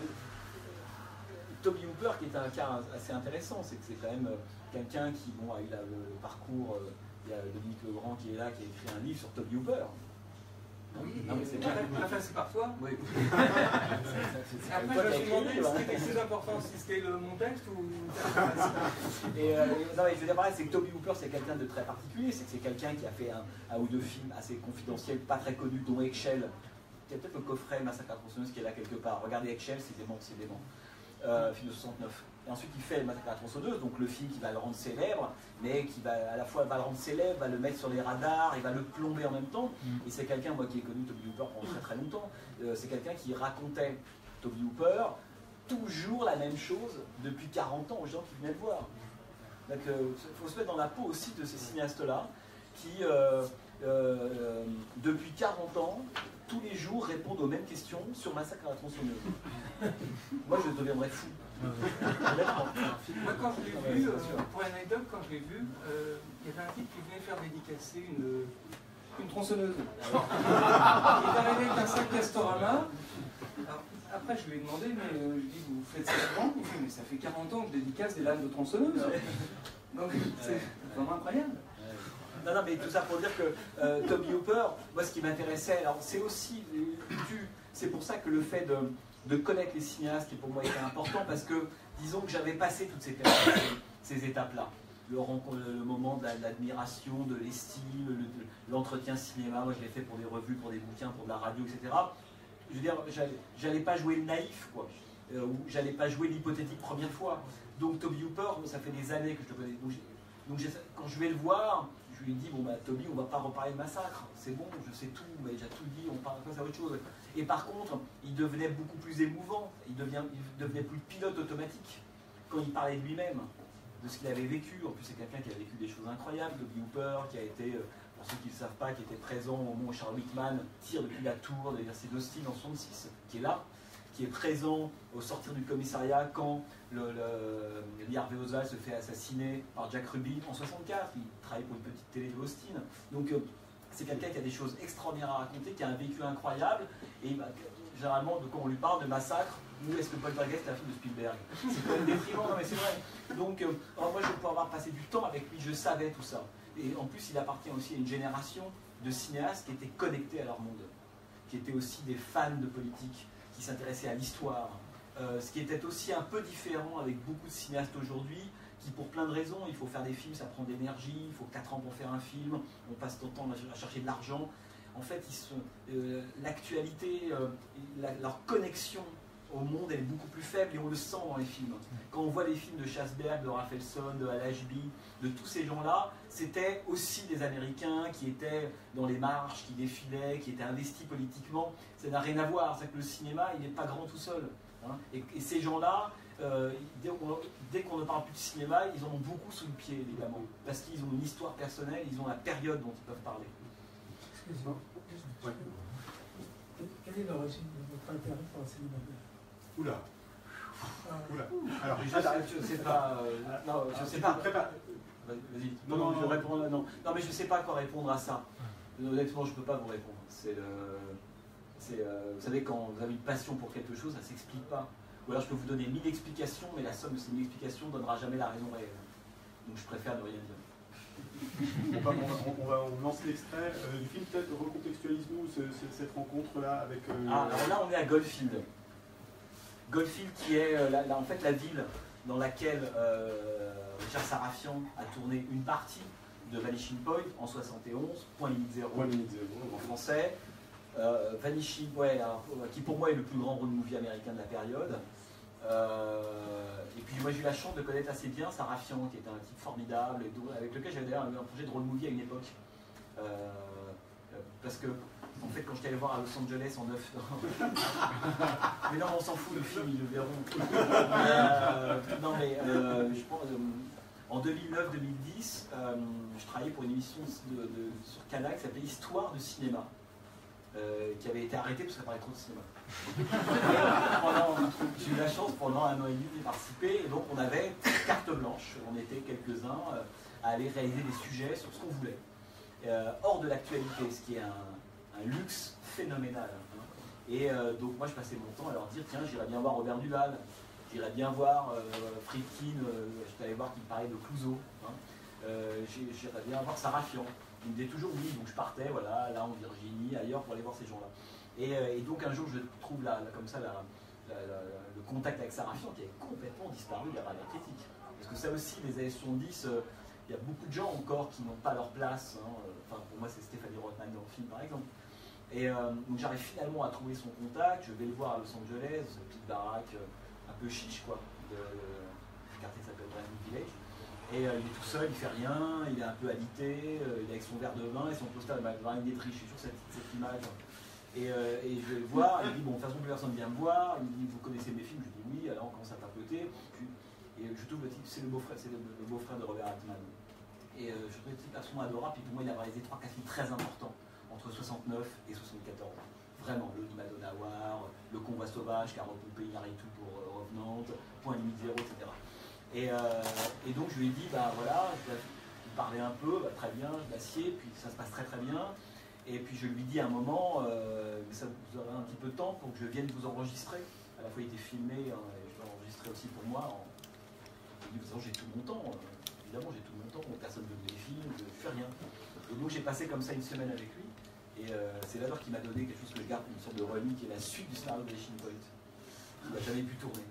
Toby Hooper, qui est un cas assez intéressant, c'est que c'est quand même quelqu'un qui bon, a eu la, le parcours. Euh, Il y a Dominique Legrand qui est là, qui a écrit un livre sur Toby Hooper. Oui, non, mais c'est bien. Enfin, c'est par toi. Oui. Après, je me suis demandé ce qui était plus important, si c'était le, mon texte ou. Et, euh, non, mais je veux dire pareil, c'est que Toby Hooper, c'est quelqu'un de très particulier. C'est que c'est quelqu'un qui a fait un, un ou deux films assez confidentiels, pas très connus, dont Eggshell. Il y a peut-être le coffret Massacre à la tronçonneuse qui est là quelque part. Regardez Eggshell, c'est dément, c'est dément. Euh, film de soixante-neuf. Et ensuite, il fait le Massacre à la tronçonneuse, donc le film qui va le rendre célèbre, mais qui va à la fois va le rendre célèbre, va le mettre sur les radars, et va le plomber en même temps. Mm. Et c'est quelqu'un, moi qui ai connu Toby Hooper pendant très très longtemps, euh, c'est quelqu'un qui racontait Toby Hooper toujours la même chose depuis quarante ans aux gens qui venaient le voir. Donc il euh, faut se mettre dans la peau aussi de ces cinéastes-là qui, euh, euh, depuis quarante ans, tous les jours répondent aux mêmes questions sur Massacre à la tronçonneuse. Moi, je deviendrais fou. Moi, quand je l'ai vu, euh, pour l'anecdote, quand je l'ai vu, euh, il y avait un type qui venait faire dédicacer une, une tronçonneuse. Il est arrivé avec un sac Castorama. Alors, après, je lui ai demandé, mais euh, je lui ai dit, vous faites ça souvent? Il me dit, mais ça fait quarante ans que je dédicace des lames de tronçonneuse. Donc, c'est vraiment incroyable. Non, non, mais tout ça pour dire que euh, Toby Hooper, moi ce qui m'intéressait, alors c'est aussi dû, c'est pour ça que le fait de, de connaître les cinéastes qui pour moi était important, parce que disons que j'avais passé toutes ces, ces étapes-là. Le, le moment de l'admiration, de l'estime, l'entretien cinéma, moi je l'ai fait pour des revues, pour des bouquins, pour de la radio, et cetera. Je veux dire, j'allais pas jouer le naïf, quoi, euh, ou j'allais pas jouer l'hypothétique première fois. Donc Toby Hooper, ça fait des années que je le connais. Donc, donc quand je vais le voir, je lui ai dit, bon bah Toby, on va pas reparler de Massacre, c'est bon, je sais tout, mais j'ai tout dit, on parle de autre chose. Et par contre, il devenait beaucoup plus émouvant, il, devient, il devenait plus pilote automatique quand il parlait de lui-même, de ce qu'il avait vécu. En plus, c'est quelqu'un qui a vécu des choses incroyables, Toby Hooper, qui a été pour ceux qui ne le savent pas, qui était présent au moment où Charles Whitman tire depuis la tour de l'université d'Austin en soixante-six, qui est là, qui est présent au sortir du commissariat quand le, le, Lee Harvey Oswald se fait assassiner par Jack Ruby en soixante-quatre. Il travaille pour une petite télé de Austin. Donc euh, c'est quelqu'un qui a des choses extraordinaires à raconter, qui a un vécu incroyable. Et bah, généralement, de, quand on lui parle de massacre, nous, est-ce que Poltergeist est un film de Spielberg? C'est quand même déprimant, non mais c'est vrai. Donc euh, alors moi, je peux avoir passé du temps avec lui, je savais tout ça. Et en plus, il appartient aussi à une génération de cinéastes qui étaient connectés à leur monde, qui étaient aussi des fans de politique, qui s'intéressaient à l'histoire. Euh, ce qui était aussi un peu différent avec beaucoup de cinéastes aujourd'hui, qui pour plein de raisons, il faut faire des films, ça prend de l'énergie, il faut quatre ans pour faire un film, on passe ton temps à chercher de l'argent. En fait, ils sont, euh, l'actualité, euh, la, leur connexion au monde, elle est beaucoup plus faible et on le sent dans les films. Quand on voit les films de Schasberg, de Rafelson, de Al Ashby, de tous ces gens-là, c'était aussi des Américains qui étaient dans les marches, qui défilaient, qui étaient investis politiquement. Ça n'a rien à voir, c'est que le cinéma, il n'est pas grand tout seul. Hein. Et, et ces gens-là, euh, dès qu'on dès qu'on ne parle plus de cinéma, ils en ont beaucoup sous le pied, évidemment. Parce qu'ils ont une histoire personnelle, ils ont la période dont ils peuvent parler. Excusez-moi. Ouais. Quelle est l'origine de votre intérêt pour le cinéma? Oula. Oula. Alors, je Ah, je sais pas. Euh, non, je sais pas. Vas-y. Non, non, je réponds. Non, non, mais je sais pas quoi répondre à ça. Honnêtement, je peux pas vous répondre. C'est le. C'est. Euh, vous savez, quand vous avez une passion pour quelque chose, ça s'explique pas. Ou alors, je peux vous donner mille explications, mais la somme de ces mille explications ne donnera jamais la raison réelle. Donc, je préfère ne rien dire. On, va, on, va, on, va, on lance l'extrait euh, du film. Peut-être recontextualise-nous ce, ce, cette rencontre-là avec. Euh... Ah, alors là, on est à Goldfield. Goldfield, qui est euh, la, la, en fait la ville dans laquelle euh, Richard Sarafian a tourné une partie de Vanishing Point en soixante et onze, Point limite zéro en français. Euh, Vanishing, ouais, alors, qui pour moi est le plus grand road movie américain de la période. Euh, et puis moi j'ai eu la chance de connaître assez bien Sarafian, qui était un type formidable, et avec lequel j'avais d'ailleurs un projet de road movie à une époque. Euh, parce que en fait, quand j'étais allé voir à Los Angeles en neuf... mais non, on s'en fout, le film, ils le verront. Euh, non, mais euh, je pense, euh, en deux mille neuf deux mille dix, euh, je travaillais pour une émission de, de, sur Canal qui s'appelait Histoire de cinéma, euh, qui avait été arrêtée parce qu'elle parlait trop de cinéma. J'ai eu la chance pendant un an et demi d'y participer, et donc on avait carte blanche, on était quelques-uns euh, à aller réaliser des sujets sur ce qu'on voulait. Euh, hors de l'actualité, ce qui est un un luxe phénoménal. Hein. Et euh, donc moi je passais mon temps à leur dire, tiens, j'irais bien voir Robert Duvall, j'irais bien voir euh, Friedkin, euh, j'étais allé voir qu'il parlait de Clouseau, hein. euh, j'irais bien voir Sarafian. Ils me disaient toujours oui, donc je partais, voilà, là en Virginie, ailleurs pour aller voir ces gens-là. Et, euh, et donc un jour je trouve là, là comme ça la, la, la, le contact avec Sarafian qui avait complètement disparu derrière la critique. Parce que ça aussi, les années soixante-dix, euh, il y a beaucoup de gens encore qui n'ont pas leur place. Hein. Enfin, pour moi, c'est Stéphanie Rothman dans le film, par exemple. Et euh, donc j'arrive finalement à trouver son contact. Je vais le voir à Los Angeles, cette petite baraque euh, un peu chiche, quoi. De, le quartier s'appelle Brentwood Village. Et euh, il est tout seul, il fait rien, il est un peu alité, euh, il est avec son verre de vin et son poster de Marlène Dietrich. Je suis sur cette, cette image. Et, euh, et je vais le voir, il me dit, bon, de toute façon, plus personne vient me voir. Il me dit, vous connaissez mes films? Je dis oui, alors on commence à papoter. Puis, et je trouve le type, c'est le beau-frère, c'est le, le beau-frère de Robert Altman. Et euh, je trouve le type absolument adorable. Puis pour moi, il a réalisé trois quatre films très importants entre soixante-neuf et soixante-quatorze. Vraiment, le Madonna War, le Convoi Sauvage, Carole Pompey, Inaritu pour euh, Revenante, Point limite zéro, et cetera. Et, euh, et donc je lui ai dit, bah voilà, je lui parlais un peu, bah, très bien, je l'assieds, puis ça se passe très très bien. Et puis je lui dis à un moment, euh, ça vous aurez un petit peu de temps pour que je vienne vous enregistrer. À la fois il était filmé, hein, et je l'ai enregistré aussi pour moi. En... Je lui ai dit, de toute façon j'ai tout mon temps, euh, évidemment j'ai tout mon temps, personne ne veut les films, je ne fais rien. Et donc j'ai passé comme ça une semaine avec lui. Et euh, c'est d'abord qu'il m'a donné quelque chose que je garde, une sorte de relique, qui est la suite du scénario de Vanishing Point, qu'il n'a jamais pu tourner.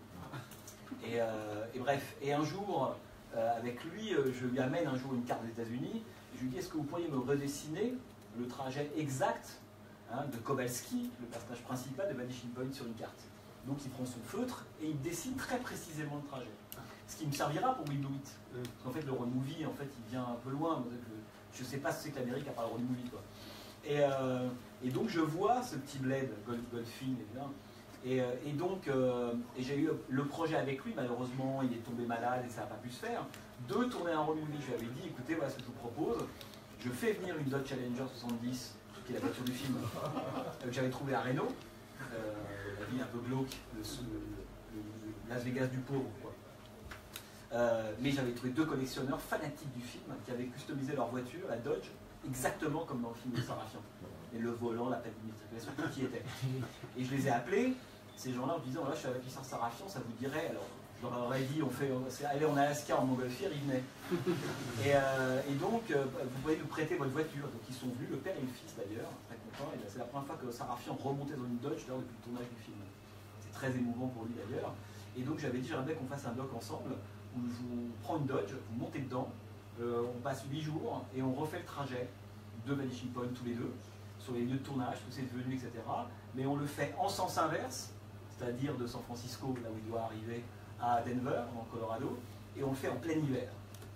Et, euh, et bref, et un jour, euh, avec lui, euh, je lui amène un jour une carte des États-Unis. Je lui dis, est-ce que vous pourriez me redessiner le trajet exact, hein, de Kowalski, le personnage principal de Vanishing Point, sur une carte. Donc il prend son feutre et il dessine très précisément le trajet. Ce qui me servira pour We Do It. Parce qu'en fait, le road movie, en fait, il vient un peu loin. Je ne sais pas ce que c'est que l'Amérique à part le road movie, quoi. Et, euh, et donc je vois ce petit bled, Gold, Goldfield, évidemment. Et, euh, et donc, euh, et j'ai eu le projet avec lui, malheureusement, il est tombé malade et ça n'a pas pu se faire, de tourner un road movie. Je lui avais dit, écoutez, voilà ce que je vous propose. je fais venir une Dodge Challenger soixante-dix, qui est la voiture du film, euh, que j'avais trouvée à Reno, euh, la ville un peu glauque, le, le, le, le Las Vegas du pauvre, quoi. Euh, mais j'avais trouvé deux collectionneurs fanatiques du film qui avaient customisé leur voiture, la Dodge, exactement comme dans le film de Sarafian. Et le volant, la plaque d'immatriculation, tout qui était. Et je les ai appelés, ces gens-là, en disant, voilà, je suis avec l'histoire Sarafian, ça vous dirait, alors je leur aurais dit, on fait, allez en Alaska, en Montgolfière, ils venaient. Et, euh, et donc, euh, vous pouvez nous prêter votre voiture. Donc ils sont venus, le père et le fils d'ailleurs, très contents. Et c'est la première fois que Sarafian remontait dans une Dodge, d'ailleurs, depuis le tournage du film. C'est très émouvant pour lui d'ailleurs. Et donc j'avais dit, j'aimerais bien qu'on fasse un doc ensemble, où je vous prends une Dodge, vous montez dedans, euh, on passe huit jours, et on refait le trajet de Vanishing Point tous les deux, sur les lieux de tournage, tous ces devenus, et cetera. Mais on le fait en sens inverse, c'est-à-dire de San Francisco, là où il doit arriver, à Denver, en Colorado, et on le fait en plein hiver.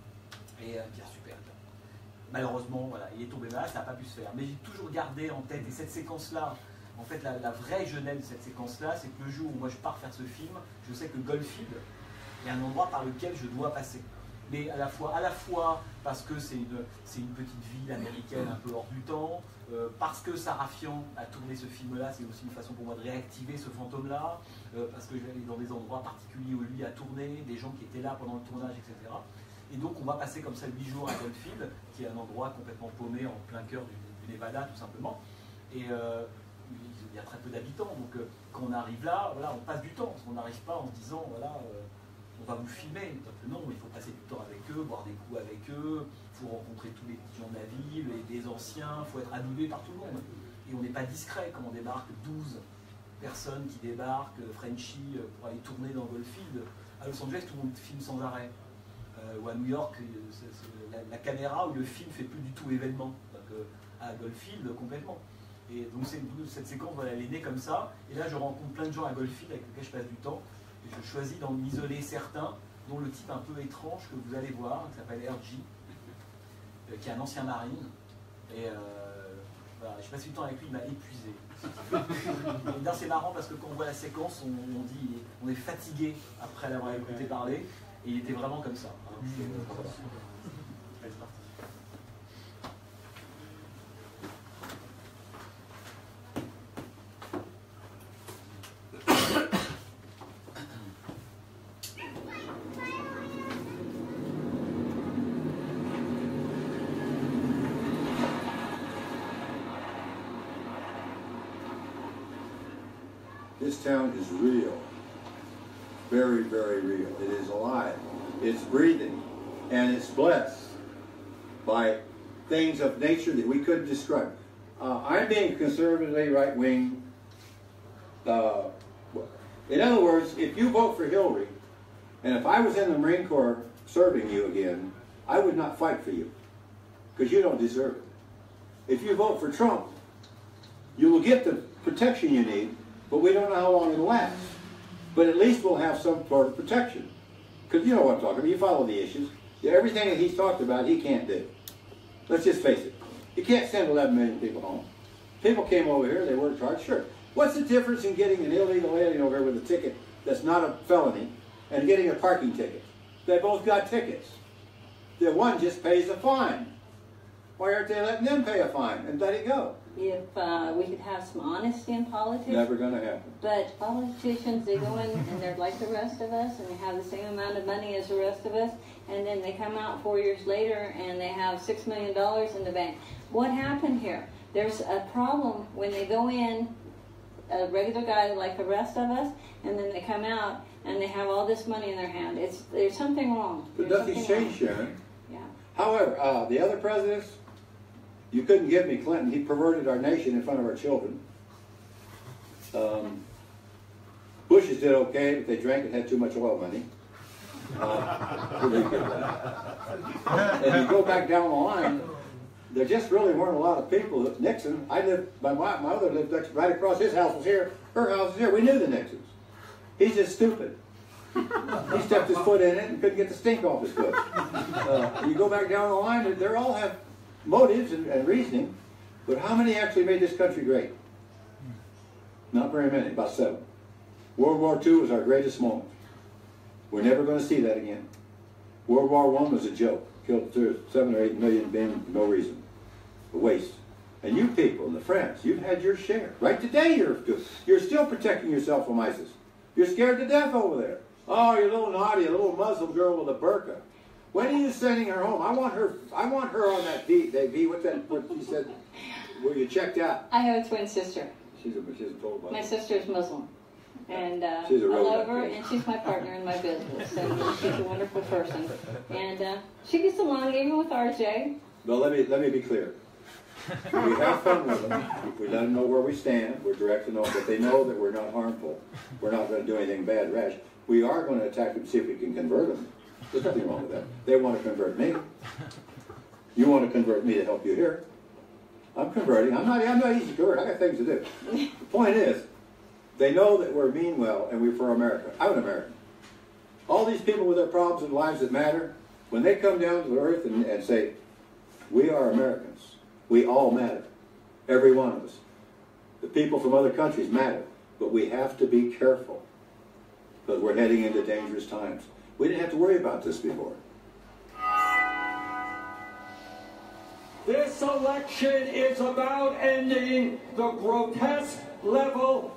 Et euh, bien super. Malheureusement, voilà, il est tombé malade, ça n'a pas pu se faire. Mais j'ai toujours gardé en tête, et cette séquence-là, en fait, la, la vraie genèse de cette séquence-là, c'est que le jour où moi je pars faire ce film, je sais que Goldfield est un endroit par lequel je dois passer. Mais à la fois, à la fois parce que c'est une, c'est une petite ville américaine un peu hors du temps, euh, parce que Sarafian a tourné ce film-là, c'est aussi une façon pour moi de réactiver ce fantôme-là, euh, parce que je vais aller dans des endroits particuliers où lui a tourné, des gens qui étaient là pendant le tournage, et cetera. Et donc on va passer comme ça huit jours à Goldfield, qui est un endroit complètement paumé en plein cœur du, du Nevada, tout simplement. Et euh, il y a très peu d'habitants, donc euh, quand on arrive là, voilà, on passe du temps, parce qu'on n'arrive pas en se disant, voilà, euh, on va vous filmer. Donc, non, il faut passer du temps avec eux, boire des coups avec eux, il faut rencontrer tous les petits gens de la ville, les, les anciens, il faut être animé par tout le monde. Et on n'est pas discret quand on débarque douze personnes qui débarquent, Frenchy, pour aller tourner dans Goldfield. À Los Angeles, tout le monde filme sans arrêt. Euh, ou à New York, c'est, c'est la, la caméra où le film fait plus du tout événement. Donc, euh, à Goldfield, complètement. Et donc c'est, cette séquence, voilà, elle est née comme ça. Et là, je rencontre plein de gens à Goldfield avec lesquels je passe du temps. Et je choisis d'en isoler certains, dont le type un peu étrange que vous allez voir, qui s'appelle R G, euh, qui est un ancien marine. Et euh, voilà, je passe du temps avec lui, il m'a épuisé. Et c'est marrant parce que quand on voit la séquence, on, on dit on est fatigué après l'avoir écouté parler. Et il était vraiment comme ça. Hein. Mmh. C'est, euh, voilà. Allez, c'est parti. This town is real, very, very real. It is alive, it's breathing, and it's blessed by things of nature that we couldn't describe. Uh, I'm being conservatively right-wing. Uh, in other words, if you vote for Hillary, and if I was in the Marine Corps serving you again, I would not fight for you, because you don't deserve it. If you vote for Trump, you will get the protection you need, but we don't know how long it'll last. But at least we'll have some sort of protection. Because you know what I'm talking about. You follow the issues. Everything that he's talked about, he can't do. Let's just face it. You can't send eleven million people home. People came over here, they worked hard, sure. What's the difference in getting an illegal alien over here with a ticket that's not a felony and getting a parking ticket? They both got tickets. The one just pays a fine. Why aren't they letting them pay a fine and let it go? If uh, we could have some honesty in politics. Never going to happen. But politicians, they go in and they're like the rest of us, and they have the same amount of money as the rest of us, and then they come out four years later and they have six million dollars in the bank. What happened here? There's a problem when they go in, a regular guy like the rest of us, and then they come out and they have all this money in their hand. It's There's something wrong. But There's nothing's something changed, wrong. Sharon. Yeah. However, uh, the other presidents, you couldn't give me Clinton. He perverted our nation in front of our children. Um, Bushes did okay, but they drank and had too much oil money. Uh, and you go back down the line, there just really weren't a lot of people. Nixon, I lived, my, my mother lived right across, his house was here, her house was here. We knew the Nixons. He's just stupid. He stepped his foot in it and couldn't get the stink off his foot. Uh, you go back down the line, they all have motives and, and reasoning, but how many actually made this country great? Not very many, about seven. World War Two was our greatest moment. We're never going to see that again. World War One was a joke. Killed seven or eight million men for no reason. the waste. And you people and the friends, you've had your share. Right today, you're, you're still protecting yourself from ISIS. You're scared to death over there. Oh, you're a little naughty, a little Muslim girl with a burqa. When are you sending her home? I want her. I want her on that V. That V. What's that? What you said? Where you checked out? I have a twin sister. She's a. She's a total. My sister is Muslim, and uh, she's a I real love guy. her, and she's my partner in my business. And she's a wonderful person, and uh, she gets along even with R J. No, let me let me be clear. We have fun with them. We let them know where we stand. We're direct to know that they know that we're not harmful. We're not going to do anything bad, rash. We are going to attack them, see if we can convert them. There's nothing wrong with that. They want to convert me. You want to convert me to help you here. I'm converting. I'm not. I'm not easy to convert. I got things to do. The point is, they know that we're mean well and we're for America. I'm an American. All these people with their problems and lives that matter, when they come down to earth and, and say, "We are Americans. We all matter. Every one of us. The people from other countries matter. But we have to be careful because we're heading into dangerous times. We didn't have to worry about this before." This election is about ending the grotesque level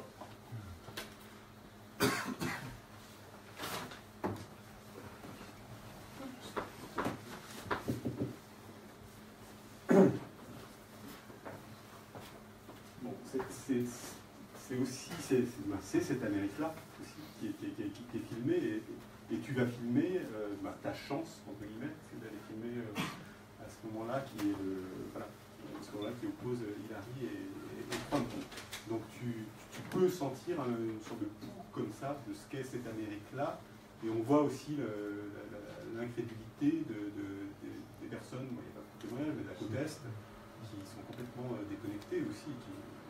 c'est aussi c'est cette Amérique-là aussi qui est, qui est, qui est, qui est filmée et, et tu vas filmer euh, bah, ta chance entre guillemets, c'est d'aller filmer euh, à ce moment-là qui est le, voilà, à ce moment-là qui oppose Hillary et, et, et Trump. Donc tu, tu peux sentir une sorte de pouls comme ça de ce qu'est cette Amérique-là et on voit aussi l'incrédulité de, de, de, des personnes, bon, il n'y a pas beaucoup de témoignages, mais de la côte Est qui sont complètement déconnectées aussi, qui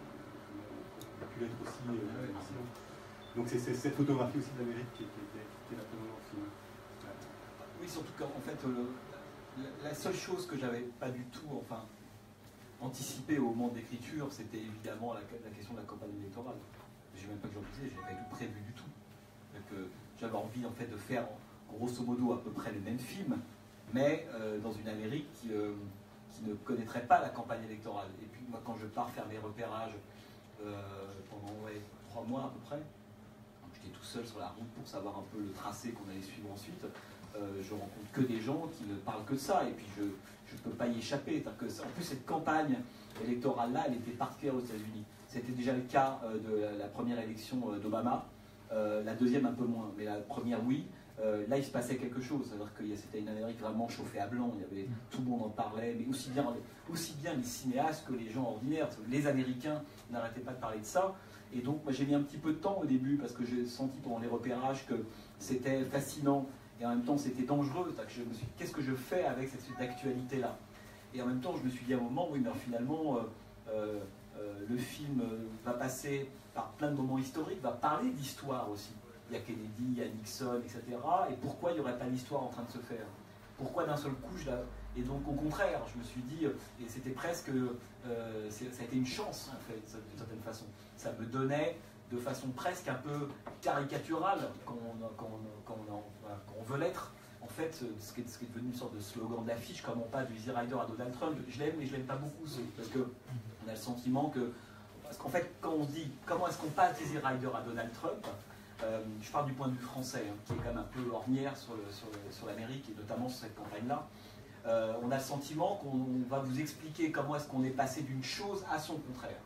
a pu être aussi euh, ici. Donc c'est cette photographie aussi de l'Amérique qui, qui, qui, qui est là pendant le film. Oui, surtout qu'en fait, euh, la, la seule chose que j'avais pas du tout, enfin, anticipé au moment d'écriture, c'était évidemment la, la question de la campagne électorale. Je ne sais même pas que j'en disais, je n'avais pas du tout prévu du tout. J'avais envie en fait de faire grosso modo à peu près le même film, mais euh, dans une Amérique qui, euh, qui ne connaîtrait pas la campagne électorale. Et puis moi, quand je pars faire mes repérages euh, pendant ouais, trois mois à peu près, j'étais tout seul sur la route pour savoir un peu le tracé qu'on allait suivre ensuite. Euh, je rencontre que des gens qui ne parlent que de ça, et puis je ne peux pas y échapper. Que, en plus, cette campagne électorale-là, elle était particulière aux États-Unis. C'était déjà le cas euh, de la, la première élection euh, d'Obama, euh, la deuxième un peu moins, mais la première, oui. Euh, là, il se passait quelque chose, c'est-à-dire que c'était une Amérique vraiment chauffée à blanc, il y avait, tout le monde en parlait, mais aussi bien, aussi bien les cinéastes que les gens ordinaires. Les Américains n'arrêtaient pas de parler de ça. Et donc, moi, j'ai mis un petit peu de temps au début, parce que j'ai senti pendant les repérages que c'était fascinant, et en même temps, c'était dangereux. Que je me suis dit, qu'est-ce que je fais avec cette suite d'actualité-là? Et en même temps, je me suis dit à un moment, oui, mais finalement, euh, euh, euh, le film va passer par plein de moments historiques, va parler d'histoire aussi. Il y a Kennedy, il y a Nixon, et cetera. Et pourquoi il n'y aurait pas d'histoire en train de se faire? Pourquoi d'un seul coup je la... Et donc au contraire, je me suis dit, et c'était presque, euh, ça a été une chance en fait, d'une certaine façon. Ça me donnait de façon presque un peu caricaturale, quand on, quand on, quand on, voilà, quand on veut l'être, en fait, ce qui, est, ce qui est devenu une sorte de slogan de l'affiche, comme on passe du Easy Rider à Donald Trump. Je l'aime, mais je l'aime pas beaucoup, parce qu'on a le sentiment que, parce qu'en fait, quand on se dit, comment est-ce qu'on passe du Easy Rider à Donald Trump, Euh, je parle du point de vue français, hein, qui est quand même un peu ornière sur, le, sur, le, sur l'Amérique et notamment sur cette campagne-là. Euh, on a le sentiment qu'on va vous expliquer comment est-ce qu'on est passé d'une chose à son contraire.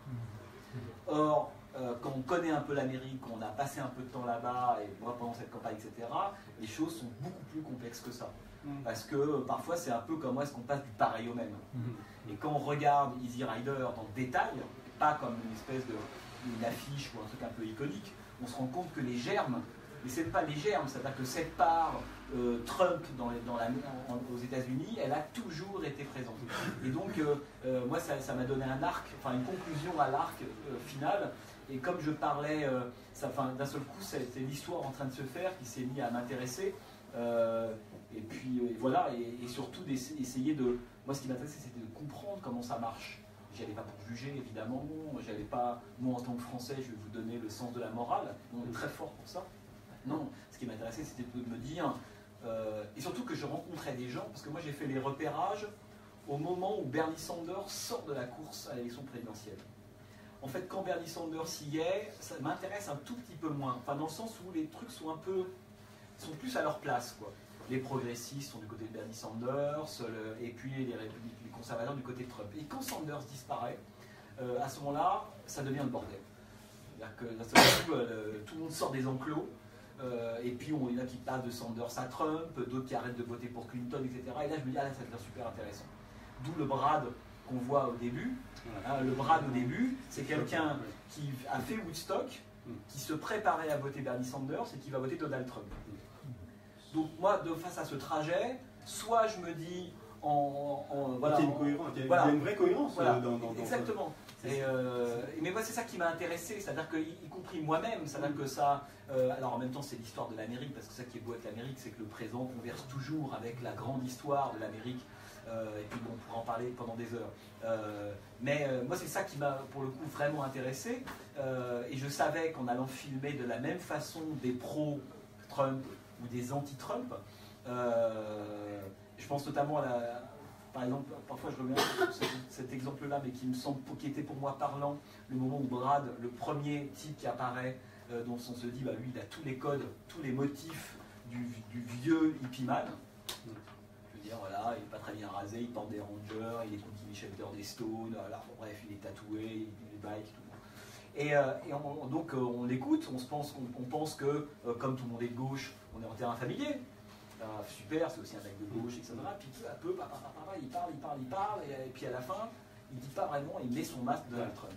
Or, euh, quand on connaît un peu l'Amérique, quand on a passé un peu de temps là-bas, et moi pendant cette campagne, et cetera, les choses sont beaucoup plus complexes que ça. Parce que euh, parfois, c'est un peu comment est-ce qu'on passe du pareil au même. Et quand on regarde Easy Rider dans le détail, pas comme une espèce de une affiche ou un truc un peu iconique, on se rend compte que les germes, mais ce n'est pas les germes, c'est-à-dire que cette part euh, Trump dans, dans la, en, aux États-Unis, elle a toujours été présente. Et donc, euh, euh, moi, ça, ça m'a donné un arc, enfin une conclusion à l'arc euh, final. Et comme je parlais, euh, d'un seul coup, c'était l'histoire en train de se faire qui s'est mis à m'intéresser. Euh, et puis euh, voilà, et, et surtout d'essayer de. Moi, ce qui m'intéressait, c'était de comprendre comment ça marche. J'y allais pas pour juger, évidemment. J'allais pas, moi, en tant que Français, je vais vous donner le sens de la morale. On est très fort pour ça. Non, ce qui m'intéressait, c'était de me dire, euh, et surtout que je rencontrais des gens, parce que moi, j'ai fait les repérages au moment où Bernie Sanders sort de la course à l'élection présidentielle. En fait, quand Bernie Sanders y est, ça m'intéresse un tout petit peu moins. Enfin, dans le sens où les trucs sont un peu, sont plus à leur place, quoi. Les progressistes sont du côté de Bernie Sanders, le, et puis les, les conservateurs du côté de Trump. Et quand Sanders disparaît, euh, à ce moment-là, ça devient le bordel. C'est-à-dire que d'un seul coup, euh, tout le monde sort des enclos, euh, et puis on, il y en a qui passent de Sanders à Trump, d'autres qui arrêtent de voter pour Clinton, et cetera. Et là, je me dis, ah là, ça devient super intéressant. D'où le Brad qu'on voit au début. Hein, le Brad au début, c'est quelqu'un qui a fait Woodstock, qui se préparait à voter Bernie Sanders et qui va voter Donald Trump. Donc moi, de face à ce trajet, soit je me dis en... en voilà, il y a une cohérence, il y a, voilà, il y a une vraie cohérence voilà, dans, dans, dans exactement. Et euh, mais moi c'est ça qui m'a intéressé, c'est-à-dire que, y compris moi-même, c'est-à-dire que ça... Euh, alors en même temps c'est l'histoire de l'Amérique, parce que ça qui est beau avec l'Amérique, c'est que le présent converse toujours avec la grande histoire de l'Amérique. Euh, et puis bon, on pourra en parler pendant des heures. Euh, mais euh, moi c'est ça qui m'a pour le coup vraiment intéressé. Euh, et je savais qu'en allant filmer de la même façon des pro-Trump ou des anti-Trump, euh, je pense notamment à la... Par exemple, parfois je reviens sur cet, cet exemple-là, mais qui me semble, qui était pour moi parlant, le moment où Brad, le premier type qui apparaît, euh, dont on se dit, bah, lui il a tous les codes, tous les motifs du, du vieux hippie man. Je veux dire, voilà, il n'est pas très bien rasé, il porte des Rangers, il écoute Jimmy Shelter des Stones, alors, bref, il est tatoué, il est bike, tout. Et, euh, et on, donc euh, on l'écoute, on, se pense, on, on pense que, euh, comme tout le monde est de gauche, on est en terrain familier. Euh, super, c'est aussi un mec de gauche, et cetera. Puis peu à peu, papa, papa, papa, il parle, il parle, il parle, et, et puis à la fin, il ne dit pas vraiment, il met son masque de Donald Trump.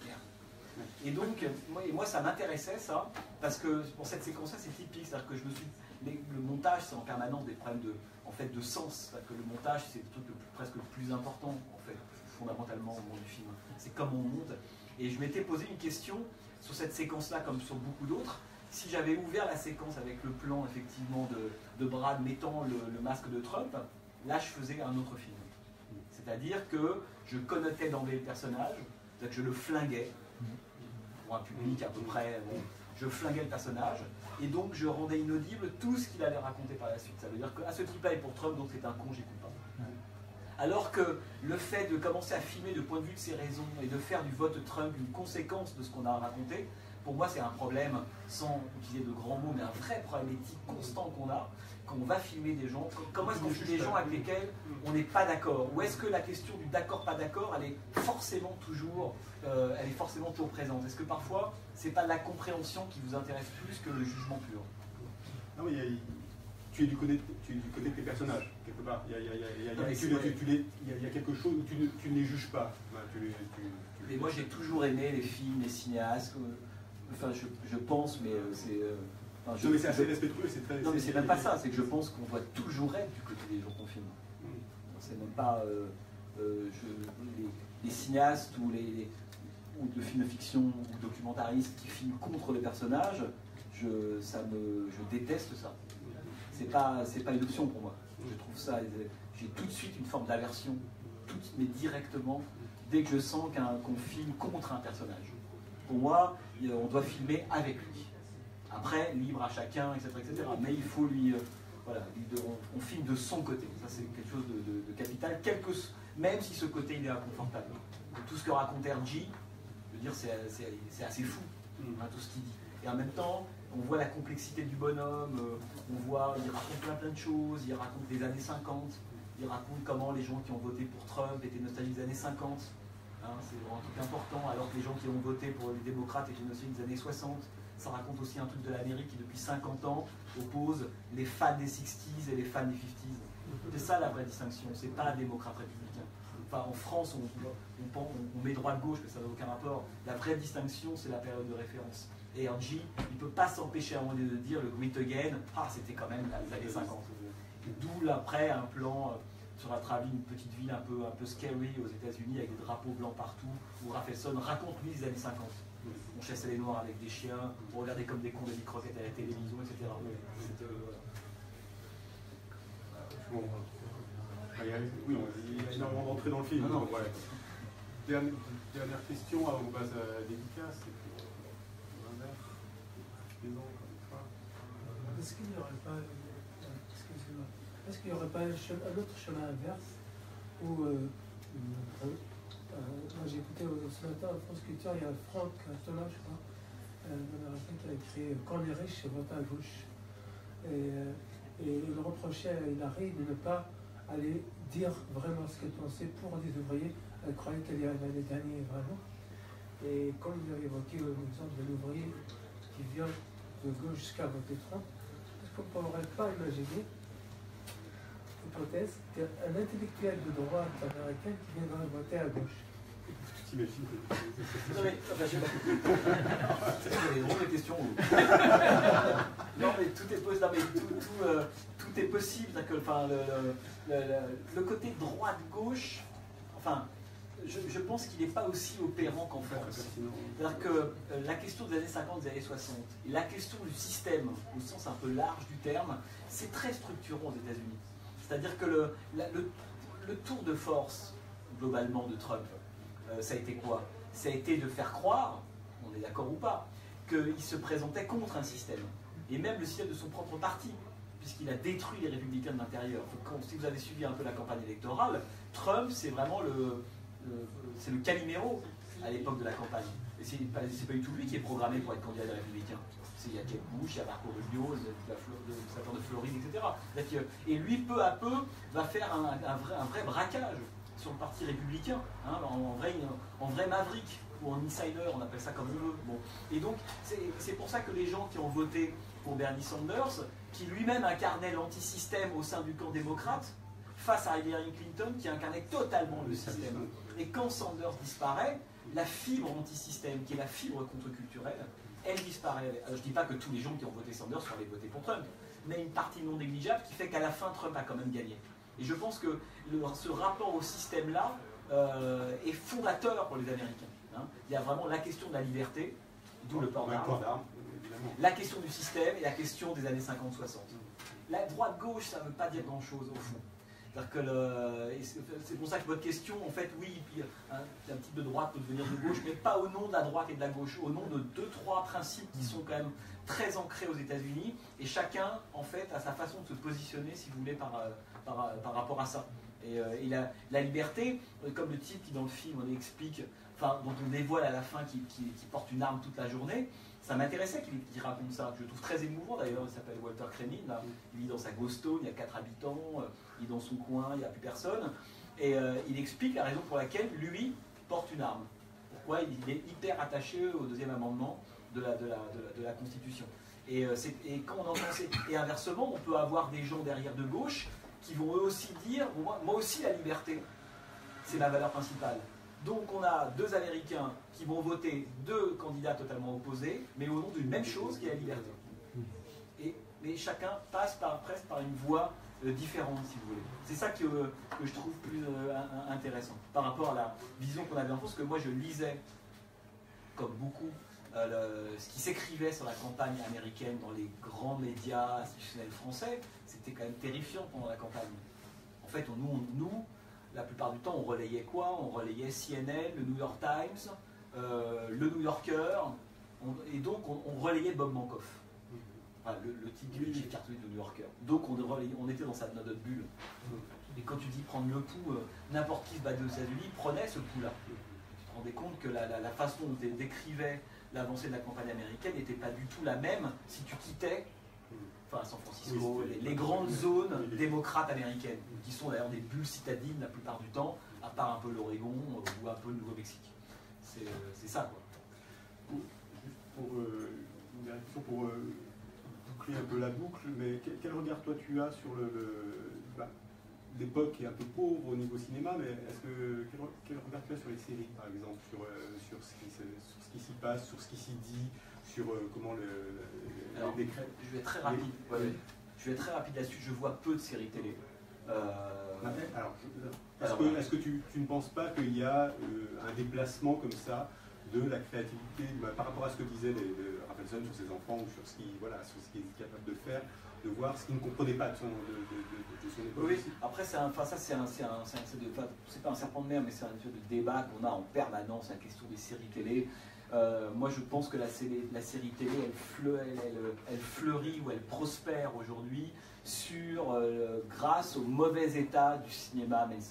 Et donc, moi, et moi ça m'intéressait ça, parce que pour cette séquence-là, c'est typique, c'est-à-dire que je me suis... Les, le montage, c'est en permanence des problèmes de, en fait, de sens, c'est-à-dire que le montage, c'est le truc le plus, presque le plus important, en fait, fondamentalement au monde du film. C'est comme on monte. Et je m'étais posé une question sur cette séquence-là, comme sur beaucoup d'autres. Si j'avais ouvert la séquence avec le plan, effectivement, de, de Brad mettant le, le masque de Trump, là, je faisais un autre film. C'est-à-dire que je connotais d'emblée le personnage, c'est-à-dire que je le flinguais, pour un public à peu près, bon, je flinguais le personnage, et donc je rendais inaudible tout ce qu'il allait raconter par la suite. Ça veut dire qu'à ce type-là est pour Trump, donc c'est un con, j'écoute pas. Alors que le fait de commencer à filmer du point de vue de ses raisons et de faire du vote Trump une conséquence de ce qu'on a raconté, pour moi c'est un problème, sans utiliser de grands mots, mais un vrai problème éthique constant qu'on a, quand on va filmer des gens. Comment est-ce qu'on filme des gens avec lesquels on n'est pas d'accord? Ou est-ce que la question du d'accord, pas d'accord, elle est forcément toujours, euh, elle est forcément toujours présente? Est-ce que parfois, c'est pas la compréhension qui vous intéresse plus que le jugement pur? Non, mais il y a, tu es du côté, tu es du côté de tes personnages, quelque part. Il y a, il y a, il y a, il y a, non, tu, tu, tu les, il y a, il y a quelque chose où tu, ne, tu ne les juges pas. Tu les, tu, tu et moi, j'ai toujours aimé les films, les cinéastes. Enfin, je, je pense, mais euh, c'est... Euh, Enfin, je, non mais c'est assez respectueux, c'est très... Non mais c'est même pas ça, c'est que je pense qu'on doit toujours être du côté des gens qu'on filme. Mm. C'est même pas euh, euh, je, les, les cinéastes ou les, les ou de films de fiction ou documentaristes qui filment contre les personnages, je, ça me, je déteste ça. C'est pas, c'est pas une option pour moi. Je trouve ça, j'ai tout de suite une forme d'aversion, tout, mais directement, dès que je sens qu'un, qu'on filme contre un personnage. Pour moi, on doit filmer avec lui. Après, libre à chacun, et cetera, et cetera. Mais il faut lui... Euh, voilà, on, on filme de son côté. Ça, c'est quelque chose de, de, de capital, quelque, même si ce côté, il est inconfortable. Tout ce que raconte R G, je veux dire, c'est assez fou, hein, tout ce qu'il dit. Et en même temps, on voit la complexité du bonhomme, euh, on voit, il raconte plein plein de choses, il raconte les années cinquante, il raconte comment les gens qui ont voté pour Trump étaient nostalgiques des années cinquante. Hein, c'est vraiment un truc important, alors que les gens qui ont voté pour les démocrates étaient nostalgiques des années soixante. Ça raconte aussi un truc de l'Amérique qui, depuis cinquante ans, oppose les fans des sixties et les fans des fifties. C'est ça la vraie distinction, c'est pas démocrate républicain. Enfin, en France, on, on, on met droite-gauche, mais ça n'a aucun rapport. La vraie distinction, c'est la période de référence. Et R G, il ne peut pas s'empêcher à un moment donné de dire le Great Again, ah, c'était quand même les années cinquante. D'où après un plan sur la Travis, une petite ville un peu, un peu scary aux États-Unis avec des drapeaux blancs partout, où Rafelson raconte lui les années cinquante. On chassait les noirs avec des chiens, on regardait comme des cons des croquettes à la télévision, et cetera. Euh, voilà. Bon, oui, il y a énormément d'entrées dans le film. Non, non. Ouais. Dernière, dernière question avant qu'on passe à la dédicace. Est-ce qu'il n'y aurait pas, excusez-moi, est-ce qu'il n'y aurait pas un, chemin, un autre chemin inverse où, euh, euh, euh, moi j'ai écouté ce matin en France Culture, il y a Franck Thomas, je crois, un Américain qui a écrit « Quand on est riche, c'est voter à gauche ». Et, euh, et il reprochait à Hillary de ne pas aller dire vraiment ce qu'elle pensait pour les ouvriers. Elle croyait qu'elle allait gagner vraiment. Et comme vous avez évoqué l'exemple de l'ouvrier qui vient de gauche jusqu'à voter Trump, est-ce qu'on ne pourrait pas imaginer l'hypothèse qu'un intellectuel de droite américain qui viendrait voter à gauche? T'imagines que... Non mais, enfin, je sais pas. C'est des drôles de questions. Non mais tout est possible. Non, mais tout, tout, euh, tout est possible. Que, enfin, le, le, le, le côté droite-gauche, enfin, je, je pense qu'il n'est pas aussi opérant qu'en France. C'est-à-dire que euh, la question des années cinquante, des années soixante, et la question du système, au sens un peu large du terme, c'est très structurant aux États-Unis. C'est-à-dire que le, la, le, le tour de force, globalement, de Trump, Euh, ça a été quoi? Ça a été de faire croire, on est d'accord ou pas, qu'il se présentait contre un système. Et même le système de son propre parti, puisqu'il a détruit les républicains de l'intérieur. Si vous avez suivi un peu la campagne électorale, Trump, c'est vraiment le, le, c'est le Calimero à l'époque de la campagne. Et c'est pas, c'est pas du tout lui qui est programmé pour être candidat des républicains. Il y a Jeb Bush, il y a Marco Rubio, le sénateur de Floride, et cetera. Et lui, peu à peu, va faire un, un, vrai, un vrai braquage sur le parti républicain, hein, en, vrai, en vrai maverick, ou en insider, on appelle ça comme on veut. Bon. Et donc, c'est pour ça que les gens qui ont voté pour Bernie Sanders, qui lui-même incarnait l'antisystème au sein du camp démocrate, face à Hillary Clinton, qui incarnait totalement le système. Et quand Sanders disparaît, la fibre antisystème, qui est la fibre contre-culturelle, elle disparaît. Alors, je ne dis pas que tous les gens qui ont voté Sanders sont allés voter pour Trump, mais une partie non négligeable qui fait qu'à la fin, Trump a quand même gagné. Et je pense que le, ce rapport au système-là euh, est fondateur pour les Américains. Hein. Il y a vraiment la question de la liberté, d'où le port d'armes, la question du système et la question des années cinquante soixante. La droite-gauche, ça ne veut pas dire grand-chose au fond. C'est pour ça que votre question, en fait, oui, puis, hein, un type de droite peut devenir de gauche, mais pas au nom de la droite et de la gauche, au nom de deux, trois principes qui sont quand même très ancrés aux États-Unis, et chacun, en fait, a sa façon de se positionner, si vous voulez, par, par, par rapport à ça. Et, euh, et la, la liberté, comme le type qui, dans le film, on explique, enfin, dont on dévoile à la fin qu'il qui, qui porte une arme toute la journée, ça m'intéressait qu'il qu'il raconte ça. Je le trouve très émouvant d'ailleurs. Il s'appelle Walter Kremin. Là. Il vit dans sa ghost town, il y a quatre habitants, il est dans son coin, il n'y a plus personne. Et euh, il explique la raison pour laquelle lui porte une arme. Pourquoi il est hyper attaché au deuxième amendement de la, de la, de la, de la Constitution. Et, euh, et quand on entend ces... Et inversement, on peut avoir des gens derrière de gauche qui vont eux aussi dire moi, moi aussi la liberté, c'est ma valeur principale. Donc on a deux Américains qui vont voter deux candidats totalement opposés, mais au nom d'une même chose qui est la liberté. Et, mais chacun passe par, presque par une voie euh, différente, si vous voulez. C'est ça que, euh, que je trouve plus euh, intéressant par rapport à la vision qu'on avait en France, que moi je lisais, comme beaucoup, euh, le, ce qui s'écrivait sur la campagne américaine dans les grands médias institutionnels français, c'était quand même terrifiant pendant la campagne. En fait, on, nous, on, nous la plupart du temps, on relayait quoi? On relayait C N N, le New York Times, euh, le New Yorker, on, et donc on, on relayait Bob Mankoff, enfin, le, le titre du chef cartonier de New Yorker. Donc on, relayait, on était dans sa, notre bulle. Et quand tu dis prendre le pouls, euh, n'importe qui se battait aux États-Unis prenait ce pouls-là. Tu te rendais compte que la, la, la façon dont tu décrivais l'avancée de la campagne américaine n'était pas du tout la même si tu quittais enfin San Francisco, oui, les, les grandes zones démocrates américaines, qui sont d'ailleurs des bulles citadines la plupart du temps, à part un peu l'Oregon ou un peu le Nouveau-Mexique. C'est ça, quoi. Pour, pour, euh, une dernière question pour euh, boucler un peu la boucle, mais quel, quel regard toi tu as sur le... le bah, l'époque est un peu pauvre au niveau cinéma, mais est-ce que quel, quel regard tu as sur les séries, par exemple, sur, euh, sur ce qui, sur ce qui s'y passe, sur ce qui s'y dit, sur euh, comment le... le Alors, les, je vais être très rapide. les, ouais, je vais être très rapide là-dessus. Je vois peu de séries télé. Euh, alors, est-ce que, est-ce que tu, tu ne penses pas qu'il y a euh, un déplacement comme ça de la créativité bah, par rapport à ce que disait les, les Rafelson sur ses enfants ou sur ce qu'il voilà, sur ce qu'il est capable de faire, de voir ce qu'il ne comprenait pas de son, de, de, de, de son époque? Oui, après, c'est un, enfin, ça, c'est un, c'est un, c'est un, c'est pas un serpent de mer, mais c'est un espèce de débat qu'on a en permanence, la question des séries télé. Euh, moi, je pense que la, la série télé, elle, fleu, elle, elle, elle fleurit ou elle prospère aujourd'hui sur, euh, grâce au mauvais état du cinéma mainstream.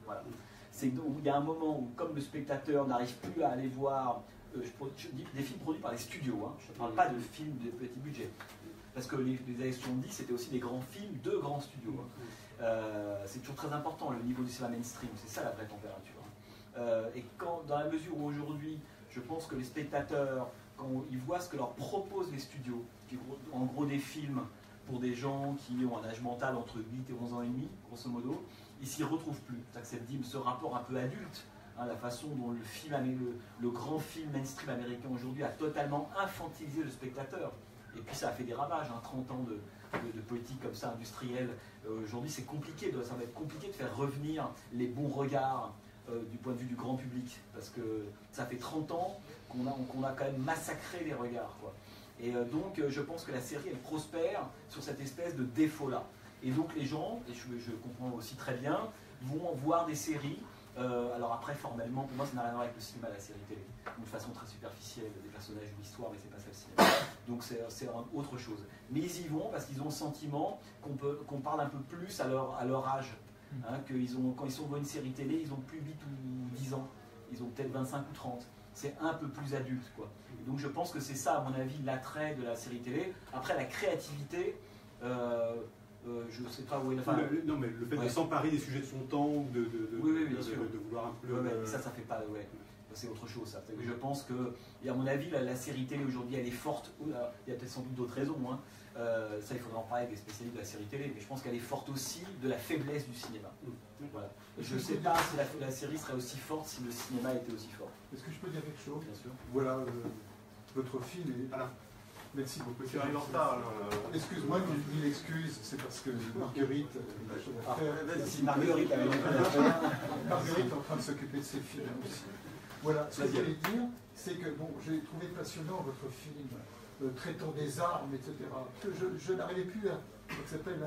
Voilà. C'est où il y a un moment où, comme le spectateur n'arrive plus à aller voir euh, je, je dis des films produits par les studios, hein, je ne parle pas de films de petit budget. Parce que les, les années soixante-dix, c'était aussi des grands films de grands studios. Hein. Euh, c'est toujours très important, le niveau du cinéma mainstream, c'est ça la vraie température. Hein. Euh, et quand, dans la mesure où aujourd'hui, je pense que les spectateurs, quand ils voient ce que leur proposent les studios, qui en gros des films pour des gens qui ont un âge mental entre huit et onze ans et demi, grosso modo, ils s'y retrouvent plus. C'est-à-dire que ce rapport un peu adulte, hein, la façon dont le, film, le, le grand film mainstream américain aujourd'hui a totalement infantilisé le spectateur. Et puis ça a fait des ravages, hein, trente ans de, de, de politique comme ça, industrielle. Euh, aujourd'hui c'est compliqué, de, ça va être compliqué de faire revenir les bons regards euh, du point de vue du grand public. Parce que ça fait trente ans qu'on a, qu'on a quand même massacré les regards, quoi. Et euh, donc euh, je pense que la série elle prospère sur cette espèce de défaut-là. Et donc les gens, et je, je comprends aussi très bien, vont voir des séries. Euh, alors après, formellement, pour moi, ça n'a rien à voir avec le cinéma, la série télé. De façon très superficielle, des personnages, une histoire, mais c'est pas ça le cinéma. Donc c'est autre chose. Mais ils y vont parce qu'ils ont le sentiment qu'on peut, qu'on parle un peu plus à leur, à leur âge. Hein, qu'ils ont, quand ils sont devant une série télé, ils ont plus huit ou dix ans. Ils ont peut-être vingt-cinq ou trente. C'est un peu plus adulte, quoi. Et donc je pense que c'est ça, à mon avis, l'attrait de la série télé. Après, la créativité... Euh, Euh, je ne sais pas où est la fin. Le, non, mais le fait ouais. de s'emparer des sujets de son temps, ou de, de, de, oui, oui, bien de, sûr. de, de vouloir un peu. Ouais, ouais, ça, ça fait pas. Ouais. C'est autre chose, ça. Que je pense que, et à mon avis, la, la série télé aujourd'hui, elle est forte. Il y a peut-être sans doute d'autres raisons. Hein. Euh, ça, il faudra en parler avec des spécialistes de la série télé, mais je pense qu'elle est forte aussi de la faiblesse du cinéma. Mmh. Voilà. Je ne sais pas si la, la série serait aussi forte si le cinéma était aussi fort. Est-ce que je peux dire quelque chose? Bien sûr. Voilà, euh, votre film est. Alors, merci beaucoup. Tu arrives en retard. Excuse-moi, quand je dis l'excuse, c'est parce que Marguerite a des choses à faire. Ah, si Marguerite avait Marguerite est en train de s'occuper de ses films aussi. Voilà, ce que je voulais dire, c'est que bon, j'ai trouvé passionnant votre film, euh, traitant des armes, et cetera. Que je, je n'arrivais plus à, à,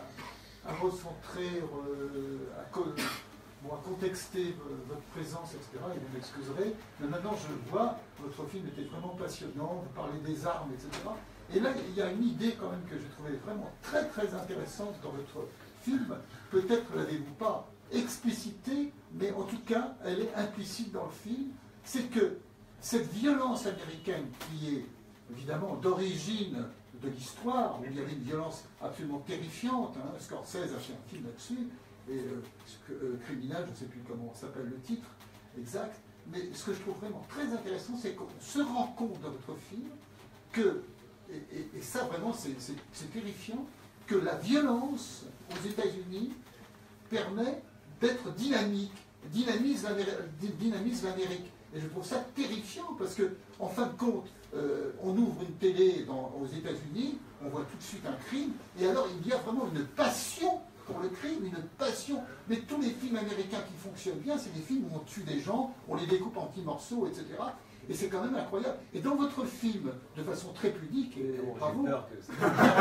à recentrer, euh, à, bon, à contexter votre présence, et cetera. Et vous m'excuserez. Mais maintenant, je vois, votre film était vraiment passionnant, vous parlez des armes, et cetera. Et là, il y a une idée quand même que j'ai trouvée vraiment très très intéressante dans votre film. Peut-être l'avez-vous pas explicitée, mais en tout cas, elle est implicite dans le film. C'est que cette violence américaine qui est évidemment d'origine de l'histoire, où il y avait une violence absolument terrifiante, hein, Scorsese a fait un film là-dessus, et euh, euh, Criminal, je ne sais plus comment s'appelle le titre exact, mais ce que je trouve vraiment très intéressant, c'est qu'on se rend compte dans votre film que, et, et, et ça vraiment c'est terrifiant, que la violence aux États-Unis permet d'être dynamique, dynamise l'Amérique. Et je trouve ça terrifiant parce que, en fin de compte, euh, on ouvre une télé dans, aux États-Unis, on voit tout de suite un crime, et alors il y a vraiment une passion pour le crime, une passion. Mais tous les films américains qui fonctionnent bien, c'est des films où on tue des gens, on les découpe en petits morceaux, et cetera. Et c'est quand même incroyable. Et dans votre film, de façon très pudique, et oh, bravo. J'ai peur que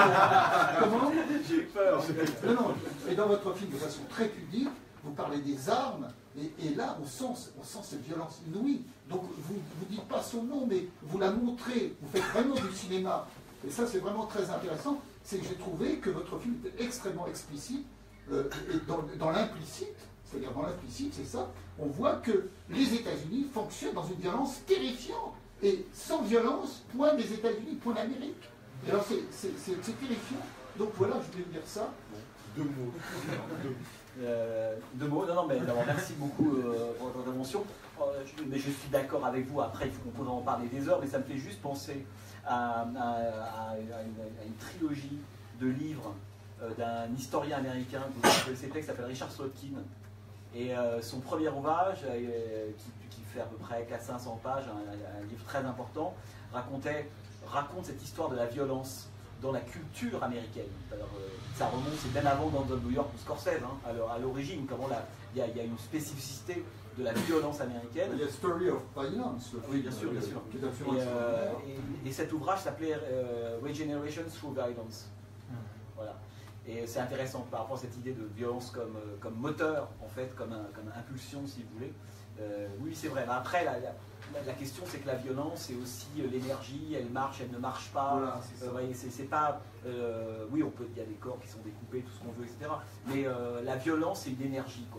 Comment J'ai eu peur. Non, non. Et dans votre film, de façon très pudique, vous parlez des armes, et, et là, on sent, on sent cette violence inouïe. Donc, vous ne dites pas son nom, mais vous la montrez, vous faites vraiment du cinéma. Et ça, c'est vraiment très intéressant. C'est que j'ai trouvé que votre film était extrêmement explicite, euh, et dans, dans l'implicite, c'est-à-dire dans l'implicite, c'est ça, on voit que les États-Unis fonctionnent dans une violence terrifiante. Et sans violence, point des États-Unis, point l'Amérique. Et alors, c'est terrifiant. Donc voilà, je voulais vous dire ça. Deux mots. Deux. Euh, deux mots, non, non, mais d'abord merci beaucoup euh, pour votre intervention. Euh, je, mais je suis d'accord avec vous, après il faut qu'on pourra en parler des heures, mais ça me fait juste penser à, à, à, à, une, à une trilogie de livres euh, d'un historien américain que vous connaissez peut-être, qui s'appelle Richard Slotkin. Et euh, son premier ouvrage, euh, qui, qui fait à peu près quatre cents à cinq cents pages, un, un livre très important, racontait, raconte cette histoire de la violence dans la culture américaine. Alors, euh, ça remonte, c'est bien avant dans New York ou Scorsese, hein, alors, à l'origine, comment il y, y a une spécificité de la violence américaine. Il y a Story of Violence. Oui, bien sûr, bien sûr. Et, euh, et, et cet ouvrage s'appelait euh, Regeneration Through Violence. Mmh. Voilà. Et c'est intéressant par rapport à cette idée de violence comme, comme moteur, en fait, comme, un, comme impulsion, si vous voulez. Euh, oui, c'est vrai. Mais après, la, la, la question, c'est que la violence, c'est aussi l'énergie, elle marche, elle ne marche pas. Voilà, c'est euh, pas... Euh, oui, on peut, il y a des corps qui sont découpés, tout ce qu'on veut, et cetera. Mais euh, la violence, c'est une énergie, quoi.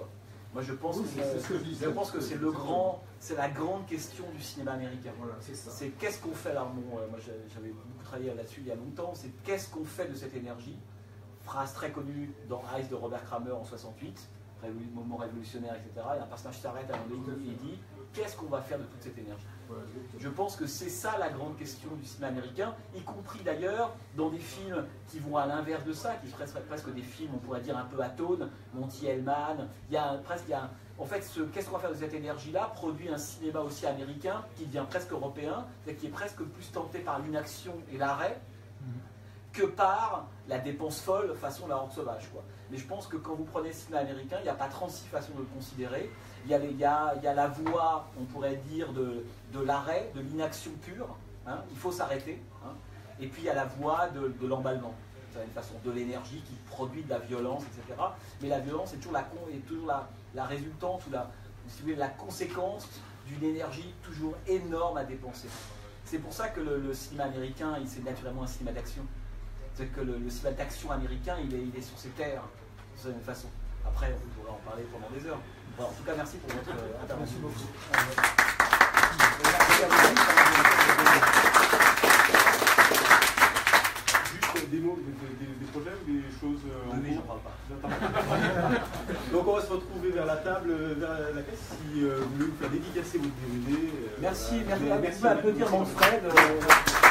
Moi je pense Oui, que c'est- c'est ce que je disais. je pense que c'est le grand, c'est la grande question du cinéma américain. Voilà, c'est ça. C'est qu'est-ce qu'on fait là. Bon, euh, moi j'ai- j'avais beaucoup travaillé là-dessus il y a longtemps. C'est qu'est-ce qu'on fait de cette énergie. Phrase très connue dans Ice de Robert Kramer en soixante-huit, révolu- moment révolutionnaire, et cetera. Et un personnage s'arrête à un moment donné et il dit qu'est-ce qu'on va faire de toute cette énergie. Je pense que c'est ça la grande question du cinéma américain, y compris d'ailleurs dans des films qui vont à l'inverse de ça, qui seraient presque des films, on pourrait dire un peu atones, Monty Hellman. Il y a un- presque, il y a un- en fait, ce qu'est-ce qu'on va faire de cette énergie-là produit un cinéma aussi américain qui devient presque européen, c'est-à-dire qui est presque plus tenté par l'inaction et l'arrêt que par la dépense folle façon la horde sauvage, quoi. Mais je pense que quand vous prenez le cinéma américain, il n'y a pas trente-six façons de le considérer. Il y a, les, il y a, il y a la voie, on pourrait dire, de, de l'arrêt, de l'inaction pure. Hein, il faut s'arrêter. Hein, et puis il y a la voie de, de l'emballement, d'une certaine façon, de l'énergie qui produit de la violence, et cetera. Mais la violence est toujours la, con- est toujours la, la résultante ou la, si vous voulez, la conséquence d'une énergie toujours énorme à dépenser. C'est pour ça que le, le cinéma américain, il- c'est naturellement un cinéma d'action. C'est que le, le cinéma d'action américain, il est, il est sur ses terres, de cette même façon. Après, on pourrait en parler pendant des heures. Bon, en tout cas, merci pour votre euh, intervention. Merci beaucoup. Merci à vous. Juste des mots, des, des- des projets ou des choses euh, en Oui, oui, cours? j'en parle pas. J'en parle pas. Donc on va se retrouver vers la table, euh, vers la caisse, si euh, vous voulez vous faire dédicacer votre D V D. euh, Merci, voilà. merci, Mais merci à applaudir beaucoup. Manfred. euh,